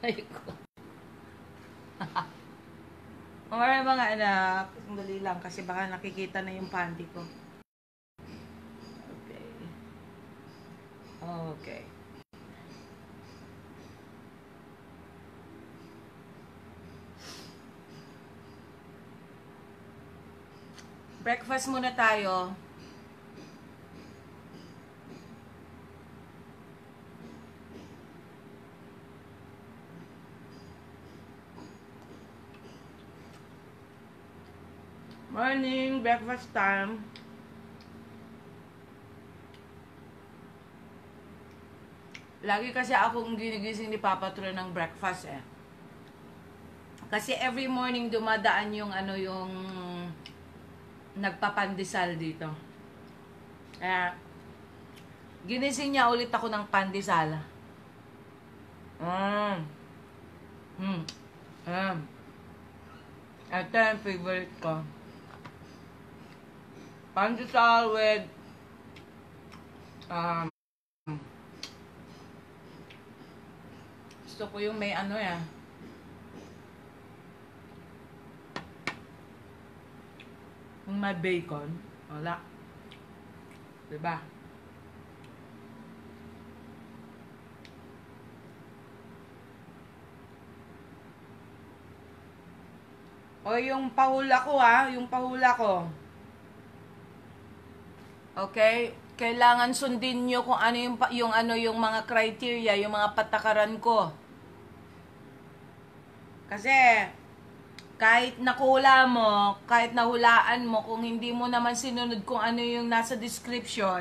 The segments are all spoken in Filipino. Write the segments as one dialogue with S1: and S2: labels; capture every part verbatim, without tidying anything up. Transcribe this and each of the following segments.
S1: Ay ko. Alright mga anak, sandali lang kasi baka nakikita na yung panty ko. Okay. Okay. Breakfast muna tayo. Morning, breakfast time. Lagi kasi akong ginigising ni Papa Troy ng breakfast eh. Kasi every morning dumadaan yung ano yung nagpapandesal dito. Kaya ginising niya ulit ako ng pandesal. Mm. Mm. Mm. Ito yung favorite ko. Pandesal with um, gusto ko yung may ano ya. Yung may bacon. Wala. Diba? O yung pahula ko ah. Yung pahula ko. Okay? Kailangan sundin nyo kung ano yung, yung, ano, yung mga criteria, yung mga patakaran ko. Kasi, kahit nakula mo, kahit nahulaan mo, kung hindi mo naman sinunod kung ano yung nasa description,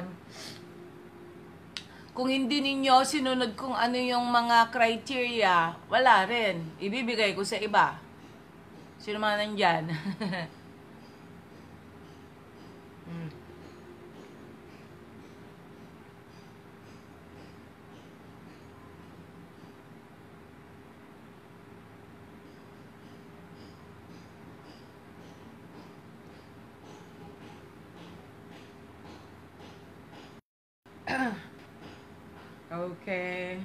S1: kung hindi ninyo sinunod kung ano yung mga criteria, wala rin. Ibibigay ko sa iba. Sino man nandyan? hmm. Okay.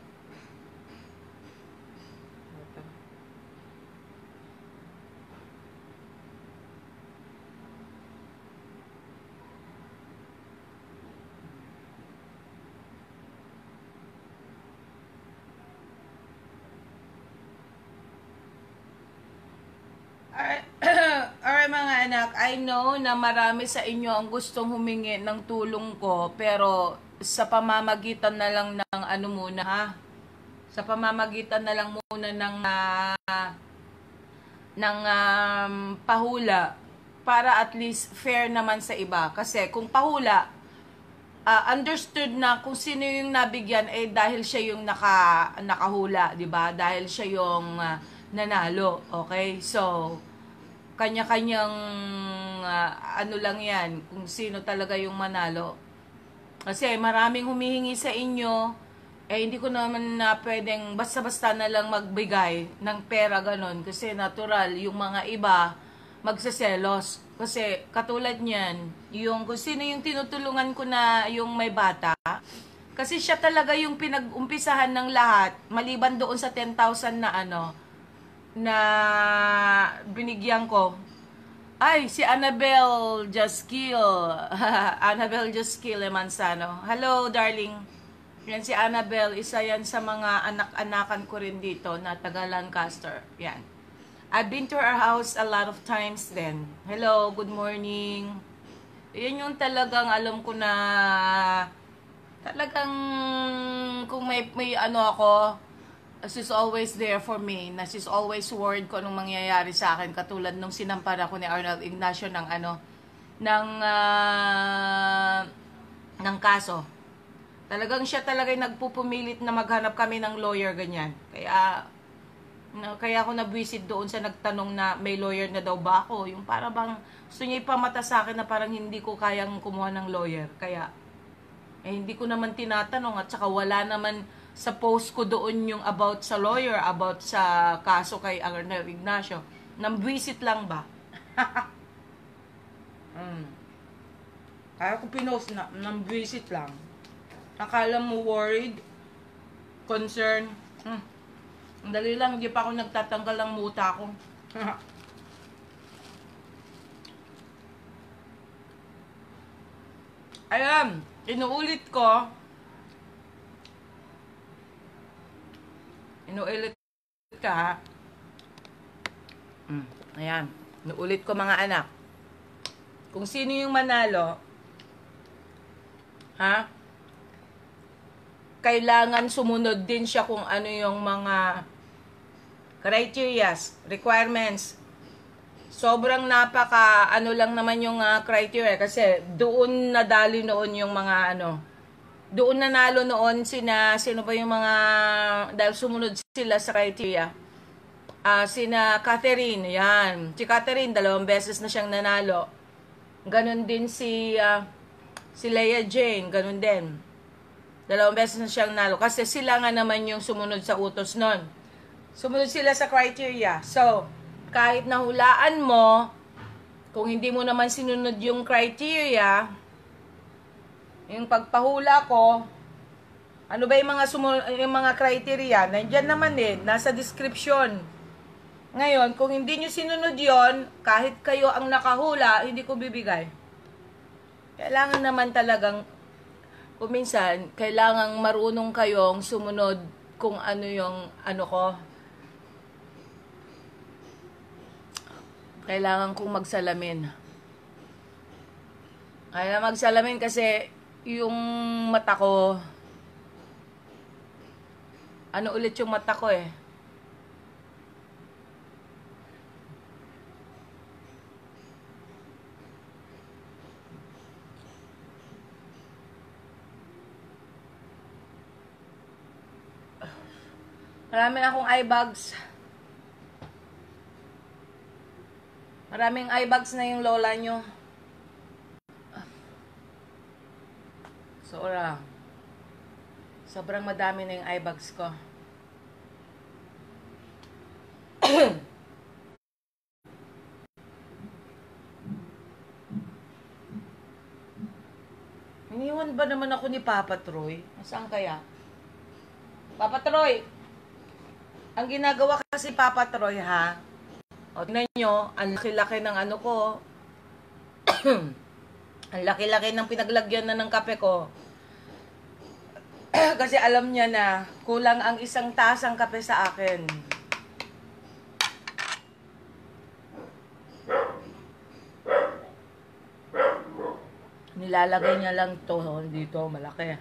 S1: Alright mga anak, I know na marami sa inyo ang gustong humingi ng tulong ko, pero sa pamamagitan na lang ng ano muna ha, sa pamamagitan na lang muna ng uh, ng um, pahula para at least fair naman sa iba. Kasi kung pahula, uh, understood na kung sino yung nabigyan eh dahil siya yung naka, nakahula, di ba? Dahil siya yung uh, nanalo, okay? So, kanya-kanyang uh, ano lang yan, kung sino talaga yung manalo. Kasi maraming humihingi sa inyo, eh hindi ko naman na pwedeng basta-basta na lang magbigay ng pera ganon. Kasi natural, yung mga iba magseselos. Kasi katulad niyan, yung kung sino yung tinutulungan ko na yung may bata, kasi siya talaga yung pinag-umpisahan ng lahat, maliban doon sa ten thousand na ano, na binigyan ko. Ay, si Annabelle Jaskil. Annabelle Jaskil Manzano. Hello, darling. Yan si Annabelle. Isa yan sa mga anak-anakan ko rin dito na taga Lancaster. Yan. I've been to her house a lot of times then. Hello, good morning. Yan yung talagang alam ko na talagang kung may, may ano ako, she's always there for me, na she's always worried ko anong mangyayari sa akin, katulad nung sinampara ko ni Arnold Ignacio ng ano, ng uh, ng kaso. Talagang siya talaga yung nagpupumilit na maghanap kami ng lawyer, ganyan. Kaya na, kaya ako nabwisit doon sa nagtanong na may lawyer na daw ba ako, yung para bang gusto niya ipamata sa akin na parang hindi ko kayang kumuha ng lawyer. Kaya eh hindi ko naman tinatanong, at saka wala naman sa post ko doon yung about sa lawyer, about sa kaso kay Arnold Ignacio. Nambwisit lang ba? hmm. Kaya ko pinost na, nambwisit lang. Akala mo worried? Concern? Hmm. Ang dali lang, hindi pa ako nagtatanggal ng muta ko. Ayan, inuulit ko. Inuulit ka ha. Mm, ayan, inuulit ko mga anak. Kung sino yung manalo, ha? Kailangan sumunod din siya kung ano yung mga criteria, requirements. Sobrang napaka ano lang naman yung uh, criteria kasi doon nadali noon yung mga ano. Doon nanalo noon sina sino ba yung mga dahil sumunod sila sa criteria. Ah uh, sina Catherine, yan. Si Catherine dalawang beses na siyang nanalo. Ganon din si uh, si Leia Jane, ganon din. Dalawang beses na siyang nanalo kasi sila nga naman yung sumunod sa utos noon. Sumunod sila sa criteria. So, kahit nahulaan mo, kung hindi mo naman sinunod yung criteria, yung pagpahula ko, ano ba yung mga, sumunod, yung mga criteria? Nandiyan naman eh, nasa description. Ngayon, kung hindi nyo sinunod yon, kahit kayo ang nakahula, hindi ko bibigay. Kailangan naman talagang, kung minsan, kailangang marunong kayong sumunod kung ano yung ano ko. Kailangan kong magsalamin. Kaya magsalamin kasi yung mata ko, ano ulit yung mata ko eh. Marami akong eye bags. Maraming eye bags na yung lola nyo. Sobra. Sobrang madami na yung eye bags ko. Iniwan ba naman ako ni Papa Troy? Saan kaya? Papa Troy! Ang ginagawa kasi Papa Troy ha? O, tingnan nyo, ang laki-laki ng ano ko. Ang laki-laki ng pinaglagyan na ng kape ko. Kasi alam niya na kulang ang isang tasang kape sa akin. Nilalagay niya lang to dito, malaki.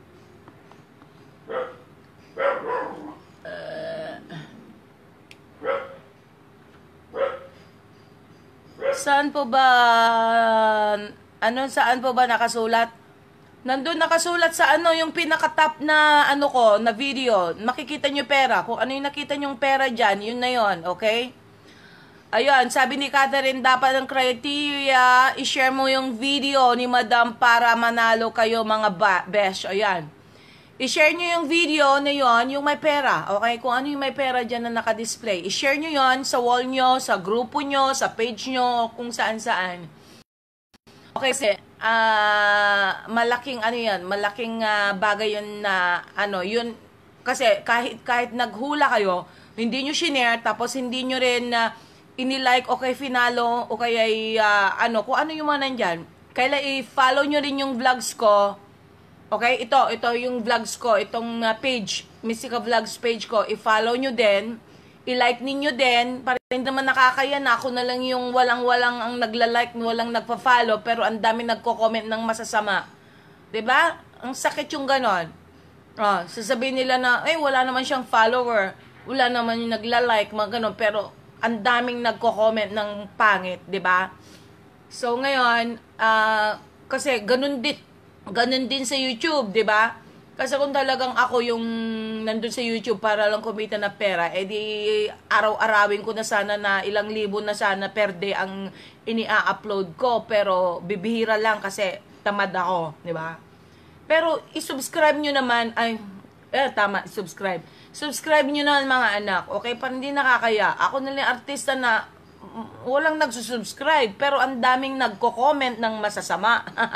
S1: Saan po ba, ano, saan po ba nakasulat? Nandun nakasulat sa ano, yung pinaka-top na, ano ko, na video. Makikita nyo pera. Kung ano yung nakita nyong pera dyan, yun na yun, okay? Ayun, sabi ni Catherine, dapat ang criteria, i-share mo yung video ni Madam para manalo kayo mga besh. Ayan. I-share nyo yung video na yon, yung may pera. Okay? Kung ano yung may pera dyan na naka-display. I-share nyo yon sa wall nyo, sa grupo nyo, sa page nyo, kung saan-saan. Okay, kasi, uh, malaking ano yan, malaking uh, bagay yun na, ano, yun, kasi kahit, kahit naghula kayo, hindi nyo shinare, tapos hindi nyo rin uh, inilike, okay, finalo, o kaya, uh, ano, kung ano yung mga nandyan. Kaya i-follow nyo rin yung vlogs ko. Okay, ito, ito yung vlogs ko, itong uh, page, Mystica Vlogs page ko, i-follow nyo din, i-like ninyo din, para hindi naman nakakaya na ako na lang yung walang-walang ang nagla-like, walang nagpa-follow, pero ang dami nagko-comment ng masasama. Diba? Ang sakit yung ganon. Oh, sasabihin nila na, eh, wala naman siyang follower, wala naman yung nagla-like, mga ganon, pero ang daming nagko-comment ng pangit, diba? So, ngayon, uh, kasi ganon din, ganun din sa YouTube, di ba? Kasi kung talagang ako yung nandun sa YouTube para lang kumita na pera, eh di araw-arawin ko na sana na ilang libo na sana per day ang ini-upload ko. Pero bibihira lang kasi tamad ako, di ba? Pero i-subscribe nyo naman, ay, eh tama, subscribe. Subscribe nyo naman mga anak, okay? Para hindi nakakaya. Ako na lang artista na walang nagsusubscribe, pero ang daming nagko-comment ng masasama.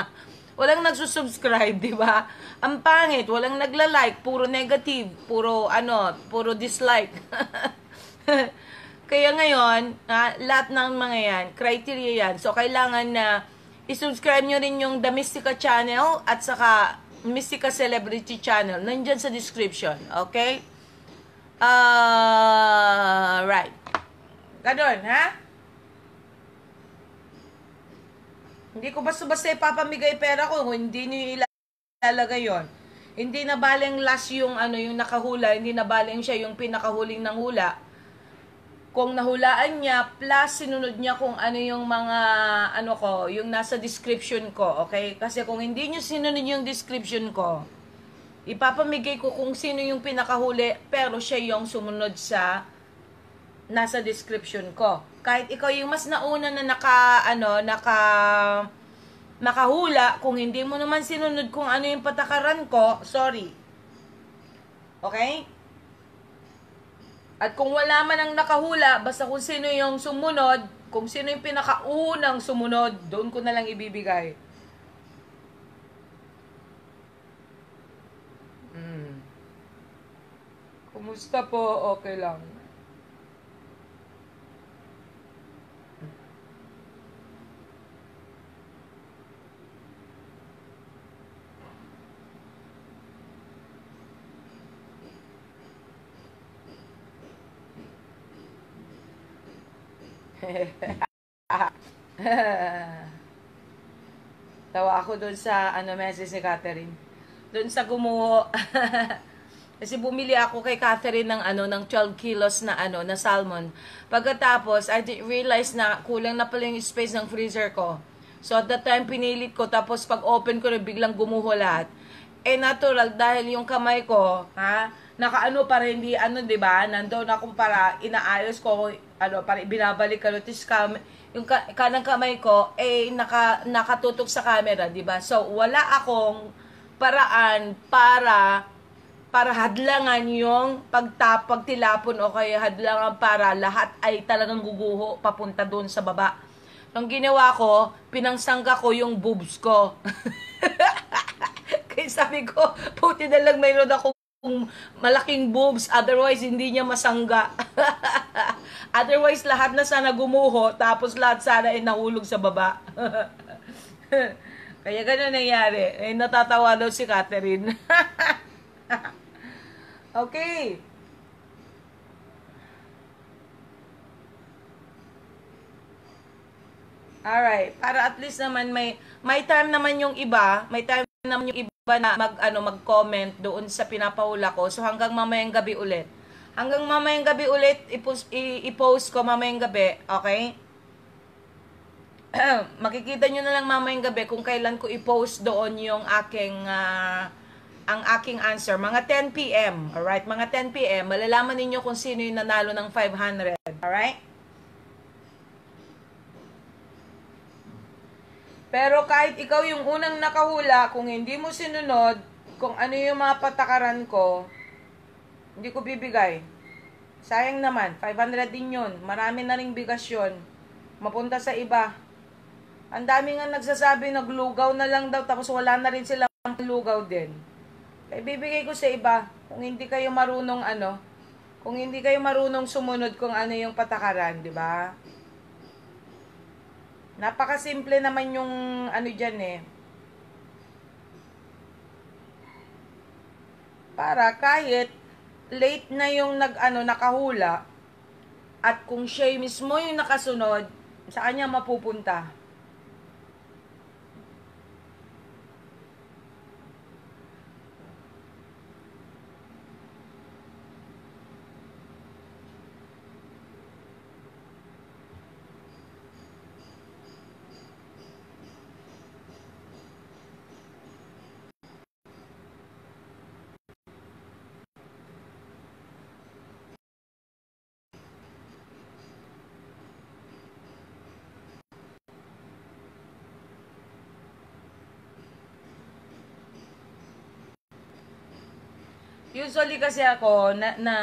S1: Walang nagsusubscribe, di ba? Ang pangit, walang nagla-like, puro negative, puro ano, puro dislike. Kaya ngayon, ha, lahat ng mga yan, criteria yan. So, kailangan na isubscribe nyo rin yung The Mystica Channel at saka Mystica Celebrity Channel. Nandyan sa description, okay? Uh, right. Ganon, ha? Hindi ko basta-basta ipapamigay pera ko kung hindi niyo ilalagay yon. Hindi na baling last yung ano yung nakahula, hindi na baling siya yung pinakahuling ng hula. Kung nahulaan niya, plus sinunod niya kung ano yung mga ano ko, yung nasa description ko, okay? Kasi kung hindi niyo sinunod yung description ko, ipapamigay ko kung sino yung pinakahuli, pero siya yung sumunod sa nasa description ko. Kahit ikaw yung mas nauna na naka, ano, naka, nakahula, kung hindi mo naman sinunod kung ano yung patakaran ko, sorry. Okay? At kung wala man ang nakahula, basta kung sino yung sumunod, kung sino yung pinakaunang sumunod, doon ko na lang ibibigay. Hmm. Kumusta po? Okay lang. Tawa ako doon sa ano message ni Catherine. Doon sa gumuho. Kasi bumili ako kay Catherine ng ano ng twelve kilos na ano na salmon. Pagkatapos I didn't realize na kulang na pala yung space ng freezer ko. So at that time pinilit ko, tapos pag open ko na biglang gumuho lahat. Eh natural dahil yung kamay ko, ha, nakaano para hindi ano, 'di ba? Nandoon ako para inaayos ko ano para binabalik ko tis kam yung ka, kanang kamay ko eh naka nakatutok sa camera, 'di ba? So wala akong paraan para para hadlangan yung pagtapag tilapon o kaya hadlangan para lahat ay talagang guguho papunta doon sa baba. Nung ginawa ko, pinangsangga ko yung boobs ko. Kaya sabi ko, puti na lang mayroon akong malaking boobs, otherwise hindi niya masangga. Otherwise lahat na sana gumuho, tapos lahat sana ay nahulog sa baba. Kaya gano'n nangyari. Eh, natatawa daw si Catherine. Okay. Alright, para at least naman may may time naman yung iba, may time naman yung iba na mag ano mag-comment doon sa pinapahula ko. So hanggang mamayang gabi ulit. Hanggang mamayang gabi ulit i-post, i-post ko mamayang gabi, okay? Makikita nyo na lang mamayang gabi kung kailan ko i-post doon yung aking uh, ang aking answer. Mga ten p m Alright, mga ten p m malalaman ninyo kung sino yung nanalo ng five hundred. Alright? Pero kahit ikaw yung unang nakahula, kung hindi mo sinunod, kung ano yung mga patakaran ko, hindi ko bibigay. Sayang naman, five hundred din yun. Marami na ring bigas yun. Mapunta sa iba. Ang dami nga nagsasabi, naglugaw na lang daw, tapos wala na rin silang lugaw din. Kaya bibigay ko sa iba, kung hindi kayo marunong ano, kung hindi kayo marunong sumunod kung ano yung patakaran, di ba? Napakasimple naman yung ano dyan eh. Para kahit late na yung nag ano nakahula at kung siya mismo yung nakasunod, sa kanya mapupunta. Usually kasi ako, na, na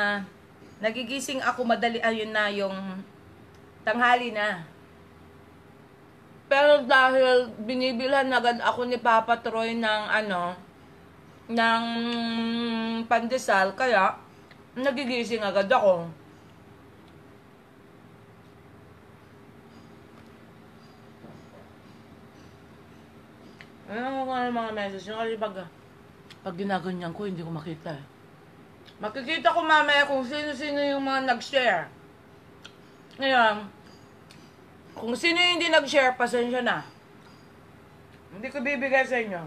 S1: nagigising ako madali, ayun na, yung tanghali na. Pero dahil binibilhan agad ako ni Papa Troy ng ano, ng pandesal, kaya nagigising agad ako. Ano ko nga mga message nyo? Kasi pag, pag ginaganyan ko, hindi ko makita eh. Makikita ko mamaya kung sino-sino yung mga nag-share. Ngayon, kung sino yung hindi nag-share, pasensya na. Hindi ko bibigay sa inyo.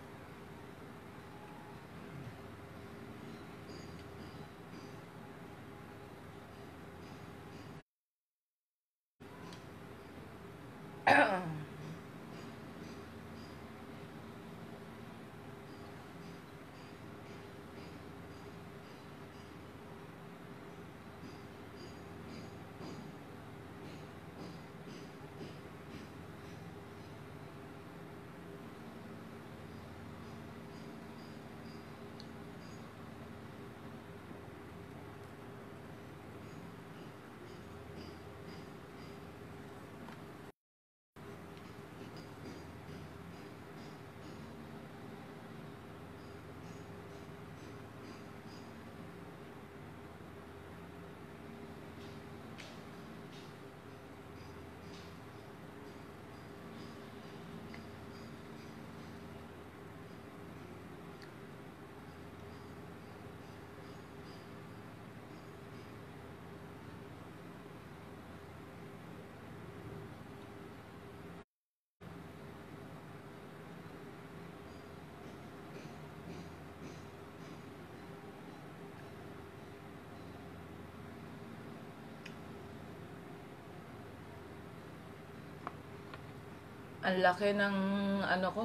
S1: Ang laki ng ano ko.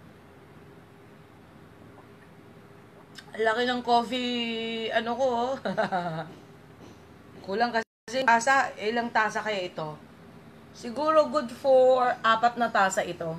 S1: Ang laki ng coffee ano ko. Oh. Kulang kasi tasa. Ilang tasa kaya ito? Siguro good for apat na tasa ito.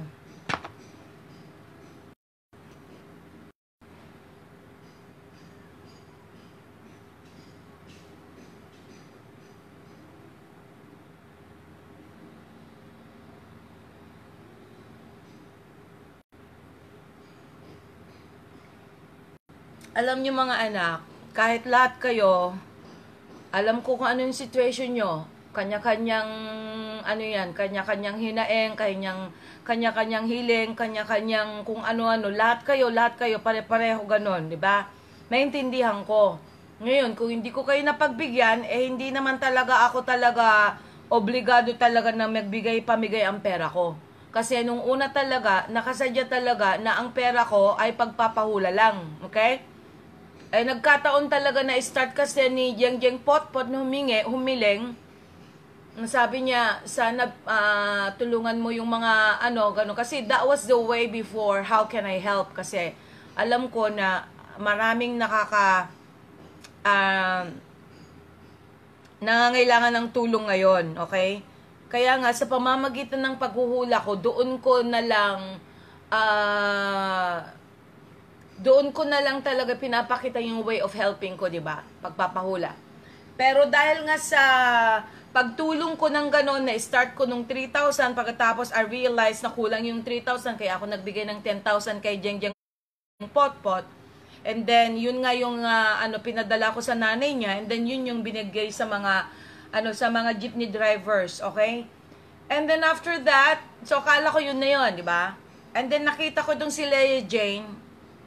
S1: Alam niyo mga anak, kahit lahat kayo, alam ko kung ano yung situation nyo. Kanya-kanyang, ano yan, kanya-kanyang hinaeng, kanyang, kanya-kanyang hiling, kanya-kanyang kung ano-ano. Lahat kayo, lahat kayo, pare-pareho ganon, di ba? Naintindihan ko. Ngayon, kung hindi ko kayo napagbigyan, eh hindi naman talaga ako talaga obligado talaga na magbigay-pamigay ang pera ko. Kasi nung una talaga, nakasadya talaga na ang pera ko ay pagpapahula lang. Okay? Ay nagkataon talaga na start kasi ni Jeng Jeng Potpot na humingi, humiling. Sabi niya, sana uh, tulungan mo yung mga ano, gano'n. Kasi that was the way before, how can I help? Kasi alam ko na maraming nakaka, uh, nangangailangan ng tulong ngayon, okay? Kaya nga, sa pamamagitan ng paghuhula ko, doon ko na lang, ah, uh, doon ko na lang talaga pinapakita yung way of helping ko, di ba? Pagpapahula. Pero dahil nga sa pagtulong ko ng gano'n, na start ko nung three thousand, pagkatapos I realized na kulang yung three thousand, kaya ako nagbigay ng ten thousand kay Jeng Jeng Potpot. And then, yun nga yung uh, ano, pinadala ko sa nanay niya, and then yun yung binigay sa mga, ano, sa mga jeepney drivers, okay? And then after that, so kala ko yun na yun, di ba? And then nakita ko dong si Leia Jane.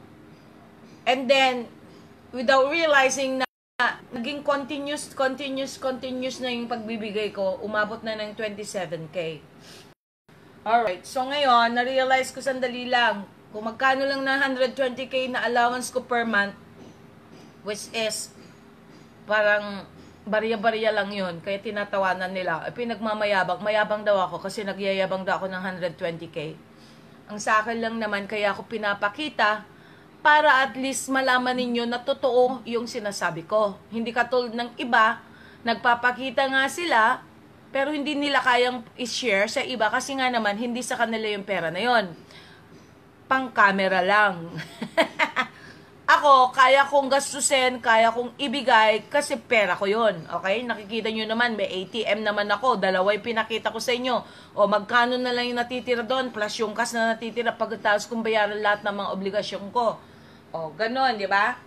S1: And then, without realizing na naging continuous, continuous, continuous na yung pagbibigay ko, umabot na ng twenty-seven K. Alright, so ngayon, na-realize ko sandali lang, kung magkano lang na one hundred twenty K na allowance ko per month, which is, parang, barya-barya lang yun, kaya tinatawanan nila. E, pinagmamayabang, mayabang daw ako kasi nagyayabang daw ako ng one hundred twenty K. Ang sa akin lang naman, kaya ako pinapakita, para at least malaman ninyo na totoo yung sinasabi ko. Hindi katulad ng iba, nagpapakita nga sila, pero hindi nila kayang i-share sa iba kasi nga naman, hindi sa kanila yung pera na yon. Pang camera lang. Ako, kaya kong gastusin, kaya kong ibigay kasi pera ko yun. Okay? Nakikita nyo naman, may A T M naman ako. Dalawa yung pinakita ko sa inyo. O magkano na lang yung natitira doon plus yung cash na natitira pagkatapos kong bayaran lahat ng mga obligasyon ko. O, ganon, di ba?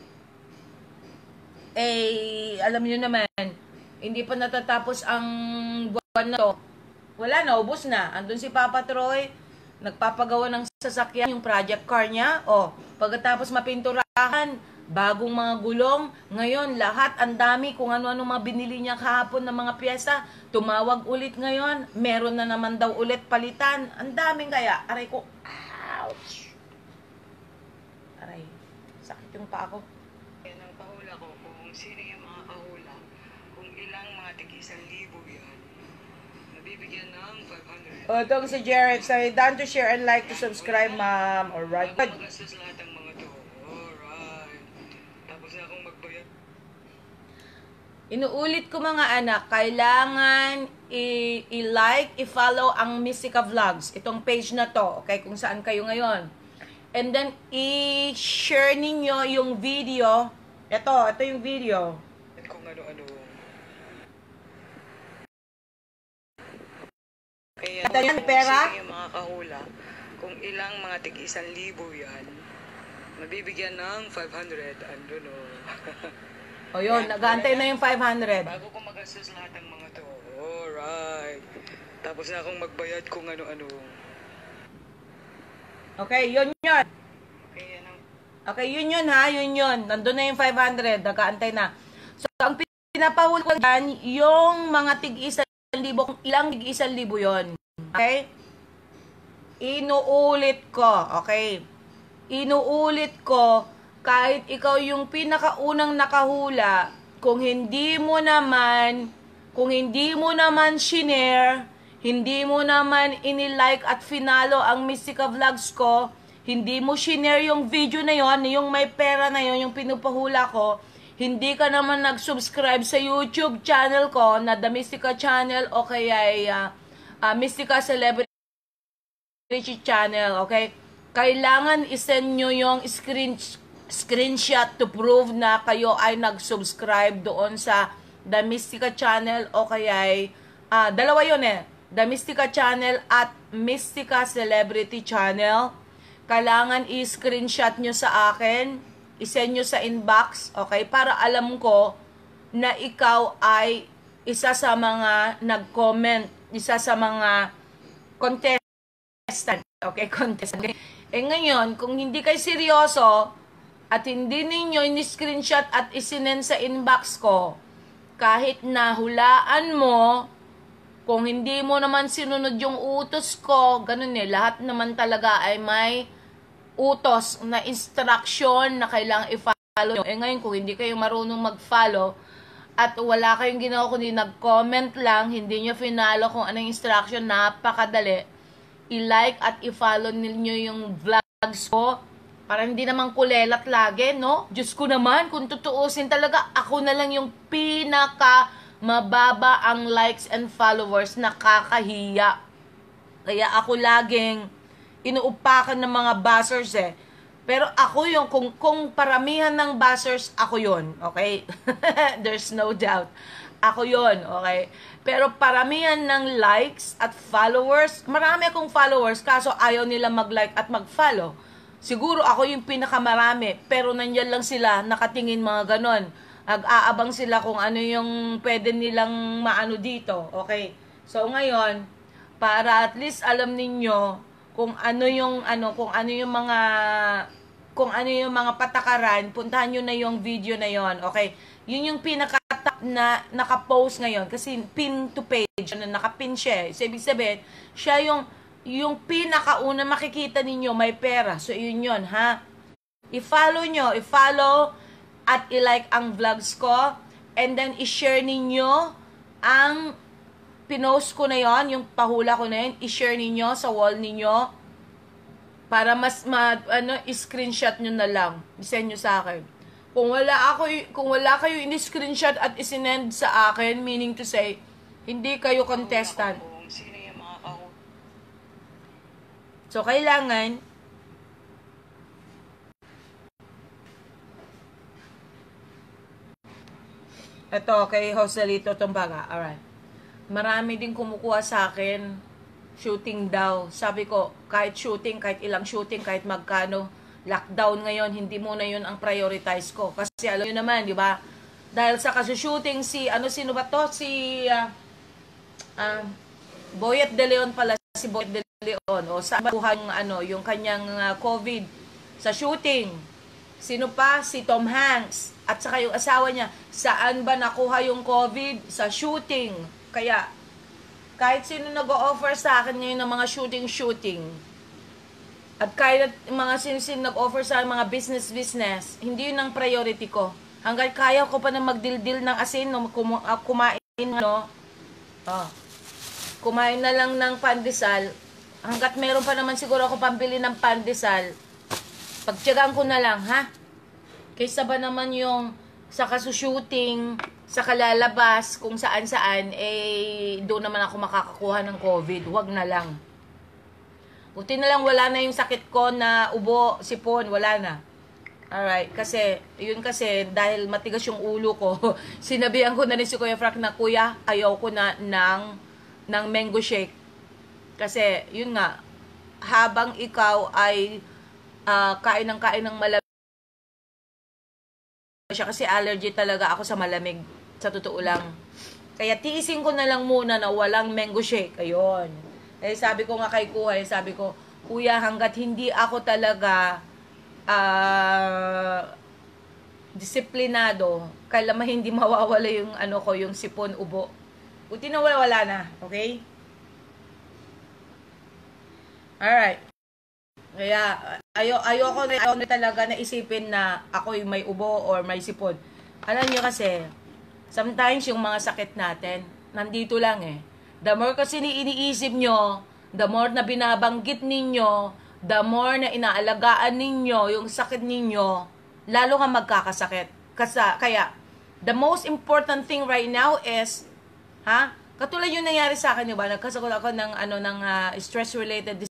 S1: Eh, alam nyo naman, hindi pa natatapos ang buwan na to. Wala na, ubos na. Andun si Papa Troy, nagpapagawa ng sasakyan, yung project car niya. O, pagkatapos mapinturahan, bagong mga gulong. Ngayon, lahat, ang dami kung ano-ano mga binili niya kahapon ng mga pyesa. Tumawag ulit ngayon. Meron na naman daw ulit palitan. Ang daming kaya. Aray ko, ouch! Aray, sakit yung paa ko.
S2: Yan ang pahula ko kung sino yung mga kahula. Kung ilang mga tig-isang libo yan, nabibigyan ng five hundred.
S1: O, itong si Jared. Say, done to share and like to subscribe, ma'am. Alright.
S2: Bago magastos lahat ng mga to. Alright. Tapos na akong magbayad.
S1: Inuulit ko mga anak, kailangan i- i-like, i-follow ang Mystica Vlogs. Itong page na to, okay, kung saan kayo ngayon. And then, i-share ninyo yung video. Ito, ito yung video.
S2: At kung ano-ano. Kaya
S1: Ito yan,
S2: kung
S1: pera?
S2: sino yung mga kahula, kung ilang mga tig-isang libo yan, mabibigyan ng five hundred. Ano no?
S1: O yun, nag-aantay na yung five hundred.
S2: Bago ko magastos lahat ng mga to. Alright. Tapos na akong magbayad kung ano-ano.
S1: Okay, yun yun.
S2: Okay, yan ang...
S1: Okay, yun yun ha, yun yun. Nandun na yung five hundred, nag-aantay na. So, ang pinapahul ko dyan, yung mga tig-isang libo, kung ilang tig-isang libo yun. Okay? Inuulit ko, okay? Inuulit ko, kahit ikaw yung pinakaunang nakahula, kung hindi mo naman, kung hindi mo naman shinare, hindi mo naman inilike at finalo ang Mystica Vlogs ko, hindi mo shinare yung video na yon, yung may pera na yon, yung pinupahula ko, hindi ka naman nag-subscribe sa YouTube channel ko na The Mystica Channel o kaya uh, uh, Mystica Celebrity Channel, okay? Kailangan isend nyo yung screen, screenshot to prove na kayo ay nag-subscribe doon sa The Mystica Channel o kaya uh, dalawa yun eh. The Mystica Channel at Mystica Celebrity Channel. Kailangan i-screenshot nyo sa akin, isend nyo sa inbox, okay? Para alam ko na ikaw ay isa sa mga nag-comment, isa sa mga contestant, okay? Contestant. Eh ngayon, kung hindi kayo seryoso at hindi ninyo in-screenshot at isinend sa inbox ko, kahit nahulaan mo, kung hindi mo naman sinunod yung utos ko, ganun eh, lahat naman talaga ay may utos na instruction na kailangang i-follow. Eh ngayon, kung hindi kayo marunong mag-follow at wala kayong ginawa kundi nag-comment lang, hindi nyo finalo kung anong instruction, napakadali. I-like at i-follow ninyo yung vlogs ko para hindi naman kulelat lagi, no? Diyos ko naman, kung tutuusin talaga, ako na lang yung pinaka mababa ang likes and followers, nakakahiya. Kaya ako laging inuupakan ng mga buzzers eh. Pero ako yung, kung, kung paramihan ng buzzers, ako yon, okay? There's no doubt. Ako yon, okay? Pero paramihan ng likes at followers, marami akong followers, kaso ayaw nila mag-like at mag-follow. Siguro ako yung pinakamarami, pero nandyan lang sila, nakatingin mga ganon. Nag-aabang sila kung ano yung pwede nilang maano dito. Okay? So ngayon, para at least alam ninyo kung ano yung ano, kung ano yung mga kung ano yung mga patakaran, puntahan niyo na yung video na yon. Okay? Yun yung pinaka-top na naka-post ngayon kasi pin to page na naka-pin siya. So, ibig sabihin, siya yung yung pinakauna makikita ninyo may pera. So yun yun, ha? I-follow nyo, i-follow at i-like ang vlogs ko, and then i-share ninyo ang pinost ko na yon, yung pahula ko na yun, i-share ninyo sa wall ninyo, para mas, ma, ano, i-screenshot nyo na lang, isend nyo sa akin. Kung wala, ako, kung wala kayo in-screenshot at isinend sa akin, meaning to say, hindi kayo contestant. So, kailangan, Ito, kay Joselito Tumbaga. Alright. Marami din kumukuha sa akin, shooting daw. Sabi ko, kahit shooting, kahit ilang shooting, kahit magkano, lockdown ngayon, hindi muna yun ang prioritize ko. Kasi alam nyo naman, di ba? Dahil sa kasu-shooting, si, ano, sino ba to? Si, uh, uh, Boyet De Leon pala, si Boyet De Leon. O saan ba kuha yung, ano, yung kanyang uh, COVID sa shooting? Sino pa? Si Tom Hanks. At saka yung asawa niya. Saan ba nakuha yung COVID? Sa shooting. Kaya, kahit sino nag-o-offer sa akin ngayon ng mga shooting-shooting, at kahit mga sino-sino nag-offer sa mga business-business, hindi yun ang priority ko. Hanggang kaya ko pa na magdildil ng asin, no, kum- uh, kumain, no? Oh. Kumain na lang ng pandesal. Hanggat meron pa naman siguro ako pambili ng pandesal, pagtiyagaan ko na lang, ha? Kaysa ba naman yung sa kasu-shooting, sa kalalabas, kung saan-saan, eh, doon naman ako makakakuha ng COVID. Huwag na lang. Buti na lang wala na yung sakit ko na ubo, sipon, wala na. Alright, kasi, yun kasi, dahil matigas yung ulo ko, sinabihan ko na rin si Kuya Frank na, Kuya, ayaw ko na ng, ng mango shake. Kasi, yun nga, habang ikaw ay uh, kain ng kain ng malamig, siya kasi allergy talaga ako sa malamig, sa totoo lang. Kaya tiisin ko na lang muna na walang mango shake. Ayun. Eh sabi ko nga kay Kuya, sabi ko, Kuya, hanggat hindi ako talaga uh, disiplinado, kailan hindi mawawala yung ano ko, yung sipon, ubo. Buti na wala, wala na. Okay? Alright. Kaya, ayo ayoko na, ayoko na talaga na isipin na ako'y may ubo or may sipon. Alam nyo kasi, sometimes yung mga sakit natin, nandito lang eh. The more kasi iniisip nyo, the more na binabanggit ninyo, the more na inaalagaan ninyo yung sakit ninyo, lalo nga magkakasakit. Kasa, kaya, the most important thing right now is, ha? Katulad yung nangyari sa akin, diba? Nagkasakot ako ng, ano, ng uh, stress-related disease.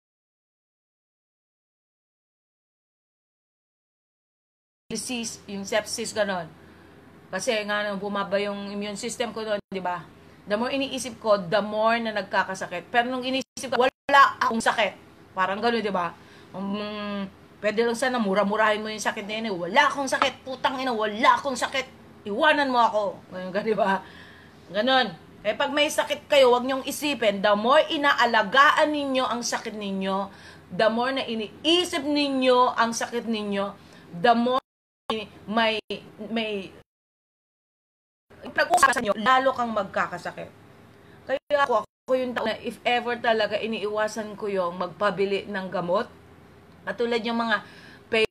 S1: disease, yung sepsis, gano'n. Kasi nga, bumaba yung immune system ko doon, di ba? The more iniisip ko, the more na nagkakasakit. Pero nung iniisip ko, wala akong sakit. Parang gano'n, di ba? Um, pwede lang sana, mura-murahin mo yung sakit na yun. Eh. Wala akong sakit. Putang ina, wala akong sakit. Iwanan mo ako. Ganun, di ba? Ganon. Eh, pag may sakit kayo, wag niyong isipin, the more inaalagaan ninyo ang sakit ninyo, the more na iniisip ninyo ang sakit ninyo, the more may may pag-usapan nyo, lalo kang magkakasakit. Kaya ako, ako yung tao na if ever talaga iniiwasan ko yung magpabili ng gamot, at tulad yung mga pay,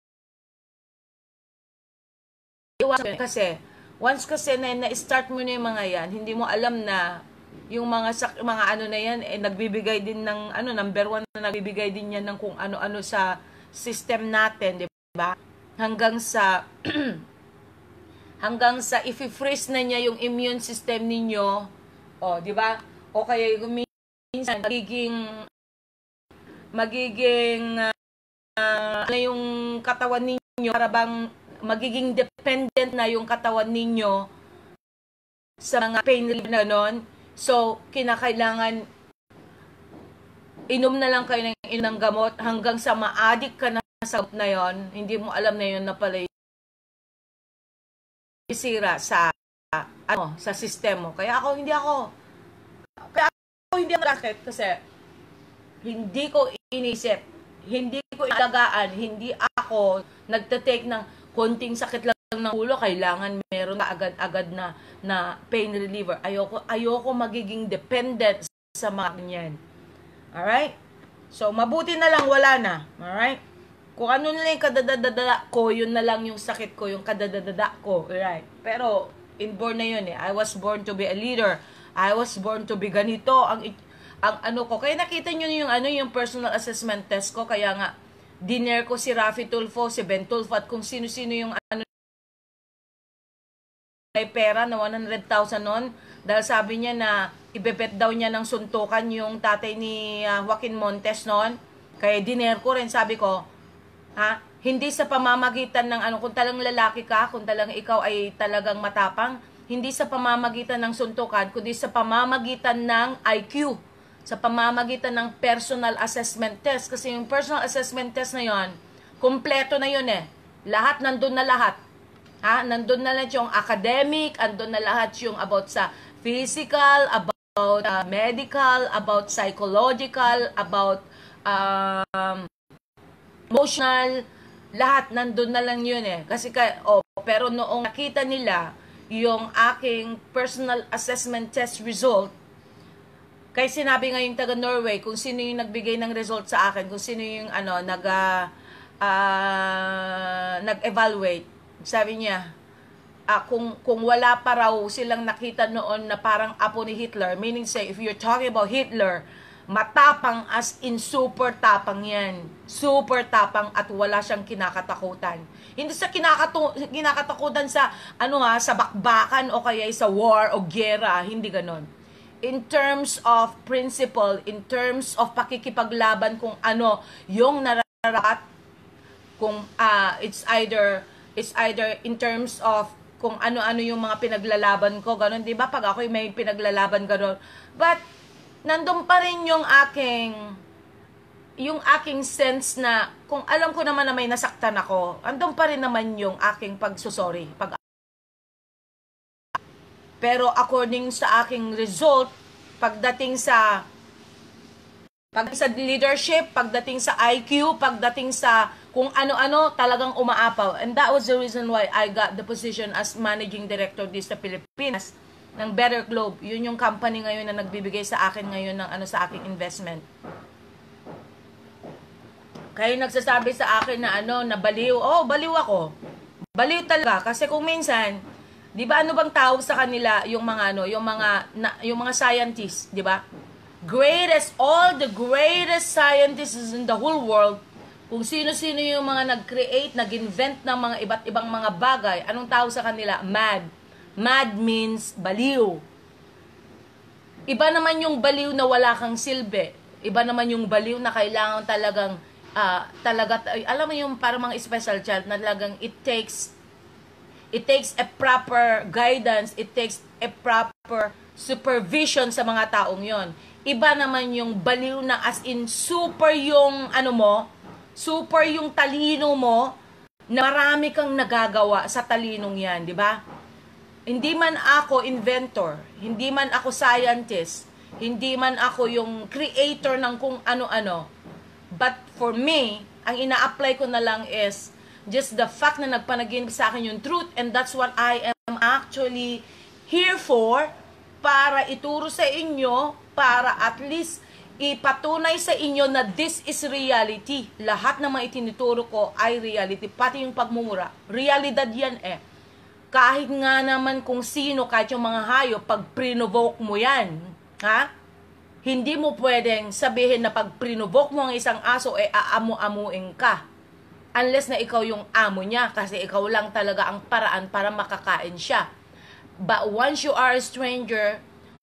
S1: iwasan kasi, once kasi na, na-start mo na yung mga yan, hindi mo alam na yung mga sak, mga ano na yan, eh, nagbibigay din ng, ano, number one na nagbibigay din yan ng kung ano-ano sa system natin, di ba? Hanggang sa hanggang sa i-freeze na niya yung immune system ninyo, oh, di ba? O kaya minsan magiging magiging uh, ano yung katawan ninyo, para bang magiging dependent na yung katawan ninyo sa mga pain reliever na nun. So, kinakailangan inom na lang kayo ng inang gamot hanggang sa ma-addict ka na sa na yon, hindi mo alam na yon na pala isira sa ano, sa sistema mo. Kaya ako hindi ako kaya ako hindi ako racket kasi hindi ko inisip, hindi ko ilagaan, hindi ako nagte-take ng konting sakit lang ng ulo, kailangan meron ka agad-agad na na pain reliever. Ayoko ayoko magiging dependent sa mga ganyan. Alright? So mabuti na lang wala na. Alright? Kung ano na lang yung kadadadada ko, yun na lang yung sakit ko, yung kadadadada ko. Right? Pero, inborn na yun eh. I was born to be a leader. I was born to be ganito. Ang, ang ano ko. Kaya nakita nyo yung, ano, yung personal assessment test ko. Kaya nga, dinner ko si Rafi Tulfo, si Ben Tulfo, at kung sino-sino yung ano, may pera na one hundred thousand nun. Dahil sabi niya na, ibebet daw niya ng suntukan yung tatay ni uh, Joaquin Montes nun. Kaya dinner ko rin, sabi ko, ha? Hindi sa pamamagitan ng ano, kung talagang lalaki ka, kung talagang ikaw ay talagang matapang, hindi sa pamamagitan ng suntukan, kundi sa pamamagitan ng I Q, sa pamamagitan ng personal assessment test. Kasi yung personal assessment test na yon, kumpleto na yun eh. Lahat, nandun na lahat. Ha? Nandun na lahat yung academic, andun na lahat yung about sa physical, about uh, medical, about psychological, about um, emotional, lahat nandun na lang yun eh. Kasi, ka, oh, pero noong nakita nila yung aking personal assessment test result, kaya sinabi nga yung taga Norway, kung sino yung nagbigay ng result sa akin, kung sino yung ano, nag, uh, uh, nag-evaluate, sabi niya, uh, kung, kung wala pa raw silang nakita noon na parang apo ni Hitler, meaning say, if you're talking about Hitler, matapang as in super tapang yan. Super tapang at wala siyang kinakatakutan. Hindi sa kinakatu- kinakatakutan sa, ano ha, sa bakbakan o kaya sa war o gera, hindi ganon. In terms of principle, in terms of pakikipaglaban kung ano yung nararat, kung uh, it's either it's either in terms of kung ano-ano yung mga pinaglalaban ko, ganun, di ba? Pag ako'y may pinaglalaban, ganun. But, nandun pa rin yung aking, yung aking sense na, kung alam ko naman na may nasaktan ako, andun pa rin naman yung aking pagsusori, pag Pero according sa aking result, pagdating sa pagdating sa leadership, pagdating sa I Q, pagdating sa kung ano-ano, talagang umaapaw. And that was the reason why I got the position as Managing Director dito sa Pilipinas ng Better Globe. Yun yung company ngayon na nagbibigay sa akin ngayon ng ano sa aking investment. Kayo nagsasabi sa akin na ano, na baliw. Oh, baliw ako. Baliw talaga kasi kung minsan, 'di ba ano bang tawag sa kanila yung mga ano, yung mga na, yung mga scientists, 'di ba? Greatest, all the greatest scientists in the whole world, kung sino-sino yung mga nag-create, nag-invent ng mga iba't ibang mga bagay, anong tawag sa kanila? Mad. Mad means baliw. Iba naman yung baliw na wala kang silbi. Iba naman yung baliw na kailangan talagang uh, talaga, alam mo yung parang mga special child na talagang it takes It takes a proper guidance, it takes a proper supervision sa mga taong yon. Iba naman yung baliw na as in super yung ano mo, super yung talino mo, na marami kang nagagawa sa talinong yan, di ba? Hindi man ako inventor, hindi man ako scientist, hindi man ako yung creator ng kung ano-ano. But for me, ang ina-apply ko na lang is just the fact na nagpanaginip sa akin yung truth, and that's what I am actually here for, para ituro sa inyo, para at least ipatunay sa inyo na this is reality. Lahat ng mga itinuturo ko ay reality, pati yung pagmumura. Realidad yan eh. Kahit nga naman kung sino, kahit yung mga hayop, pag prinovoke mo yan, ha? Hindi mo pwedeng sabihin na pag prinovoke mo ang isang aso, eh aamu-amuin ka. Unless na ikaw yung amo niya, kasi ikaw lang talaga ang paraan para makakain siya. But once you are a stranger,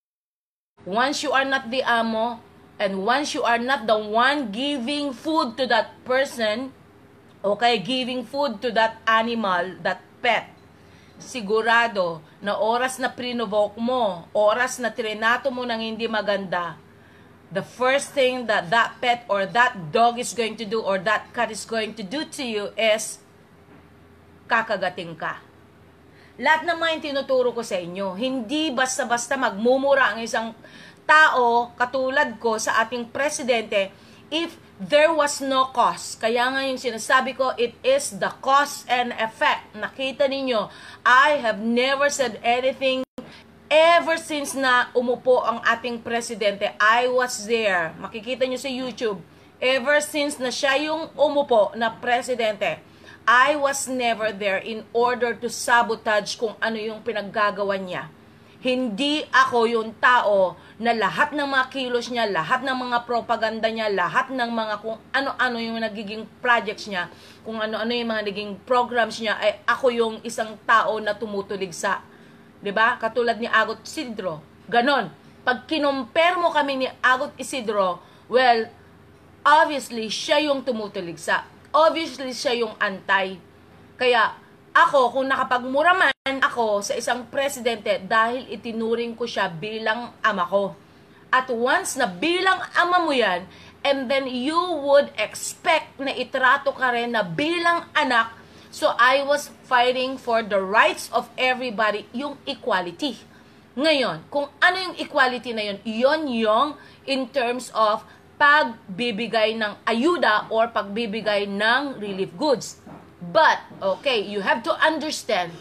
S1: once you are not the amo, and once you are not the one giving food to that person, okay, giving food to that animal, that pet, sigurado na oras na prinovoke mo, oras na trinato mo ng hindi maganda, the first thing that that pet or that dog is going to do or that cat is going to do to you is kakagating ka. Lahat ng mga tinuturo ko sa inyo, hindi basta-basta magmumura ang isang tao katulad ko sa ating presidente if there was no cause. Kaya nga yung sinasabi ko, it is the cause and effect. Nakita ninyo, I have never said anything. Ever since na umupo ang ating presidente, I was there. Makikita nyo sa YouTube. Ever since na siya yung umupo na presidente, I was never there in order to sabotage kung ano yung pinaggagawa niya. Hindi ako yung tao na lahat ng mga kilos niya, lahat ng mga propaganda niya, lahat ng mga kung ano-ano yung nagiging projects niya, kung ano-ano yung mga naging programs niya, ay ako yung isang tao na tumutulig sa, diba? Katulad ni Agot Isidro. Ganon. Pag kinumpare mo kami ni Agot Isidro, well, obviously, siya yung tumutuligsa. Obviously, siya yung antay. Kaya, ako, kung nakapagmura man, ako sa isang presidente dahil itinuring ko siya bilang ama ko. At once na bilang ama mo yan, and then you would expect na itrato ka rin na bilang anak. So I was fighting for the rights of everybody, yung equality. Ngayon, kung ano yung equality na yun, yun yung in terms of pagbibigay ng ayuda or pagbibigay ng relief goods. But, okay, you have to understand,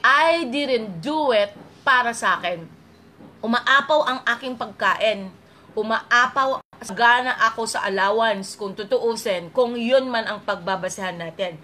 S1: I didn't do it para sa akin. Umaapaw ang aking pagkain. Umaapaw, gana ako sa allowance, kung tutuusin, kung yun man ang pagbabasehan natin.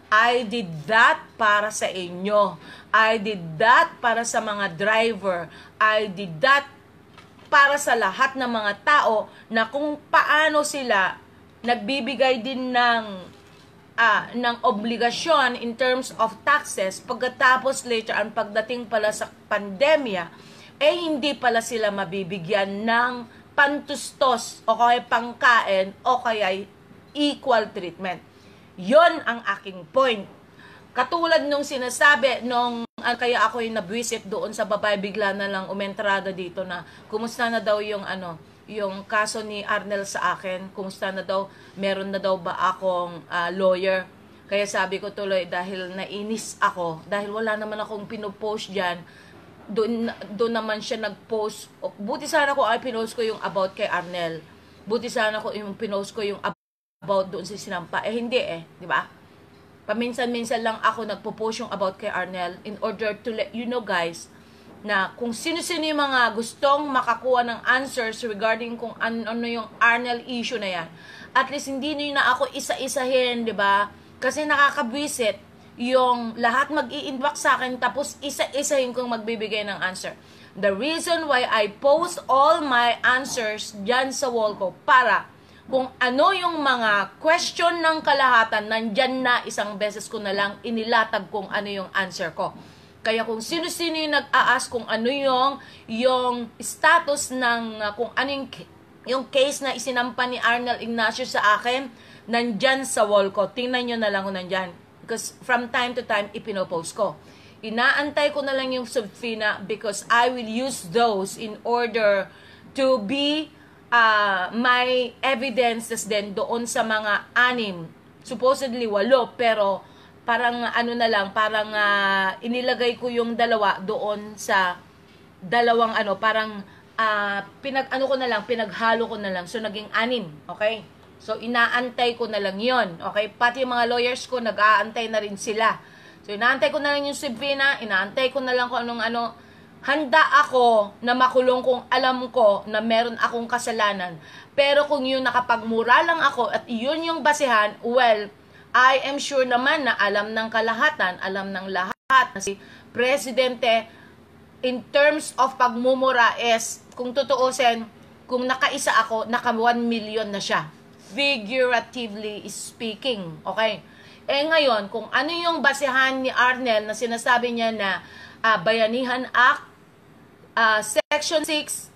S1: I did that para sa inyo. I did that para sa mga driver. I did that para sa lahat ng mga tao na kung paano sila nagbibigay din ng ah, ng obligasyon in terms of taxes, pagkatapos later, ang pagdating pala sa pandemya, eh hindi pala sila mabibigyan ng pantustos o kaya pangkain o kaya equal treatment. Yon ang aking point. Katulad nung sinasabi nung uh, kaya ako yung nabwisit doon sa babae, bigla na lang umentrada dito na kumusta na daw yung ano, yung kaso ni Arnel sa akin, kumusta na daw, meron na daw ba akong uh, lawyer. Kaya sabi ko tuloy, dahil nainis ako, dahil wala naman akong pinopost dyan, doon, doon naman siya nagpost. Buti sana ko ay pinost ko yung about kay Arnel. Buti sana ko yung pinost ko yung about doon sa sinampa. Eh hindi eh, di ba? Paminsan-minsan lang ako nagpo-post yung about kay Arnel in order to let you know guys, na kung sino-sino yung mga gustong makakuha ng answers regarding kung ano, ano yung Arnel issue na yan. At least hindi nyo na ako isa-isahin, di ba? Kasi nakakabwisit yung lahat mag-i-inbox sa akin tapos isa-isahin kong magbibigay ng answer. The reason why I post all my answers dyan sa wall ko para kung ano yung mga question ng kalahatan, nandyan na isang beses ko na lang inilatag kung ano yung answer ko. Kaya kung sino-sino yung nag-a-ask kung ano yung, yung status ng, uh, kung ano yung, yung case na isinampa ni Arnel Ignacio sa akin, nandyan sa wall ko. Tingnan nyo na lang kung nandyan. Because from time to time, ipinopost ko. Inaantay ko na lang yung subpoena because I will use those in order to be uh, my evidences din doon sa mga anim. Supposedly walo, pero parang ano na lang, parang uh, inilagay ko yung dalawa doon sa dalawang ano, parang uh, pinag ano ko na lang, pinaghalo ko na lang. So naging anim, okay? So inaantay ko na lang 'yon. Okay? Pati yung mga lawyers ko nag-aantay na rin sila. So inaantay ko na lang yung subpoena, inaantay ko na lang kung anong ano. Handa ako na makulong kung alam ko na meron akong kasalanan. Pero kung yung nakapagmura lang ako at yun yung basehan, well, I am sure naman na alam ng kalahatan, alam ng lahat na si Presidente in terms of pagmumura is, kung tutuusin, kung nakaisa ako, naka one million na siya. Figuratively speaking. Okay? Eh ngayon, kung ano yung basehan ni Arnel na sinasabi niya na uh, Bayanihan Act, uh, Section six,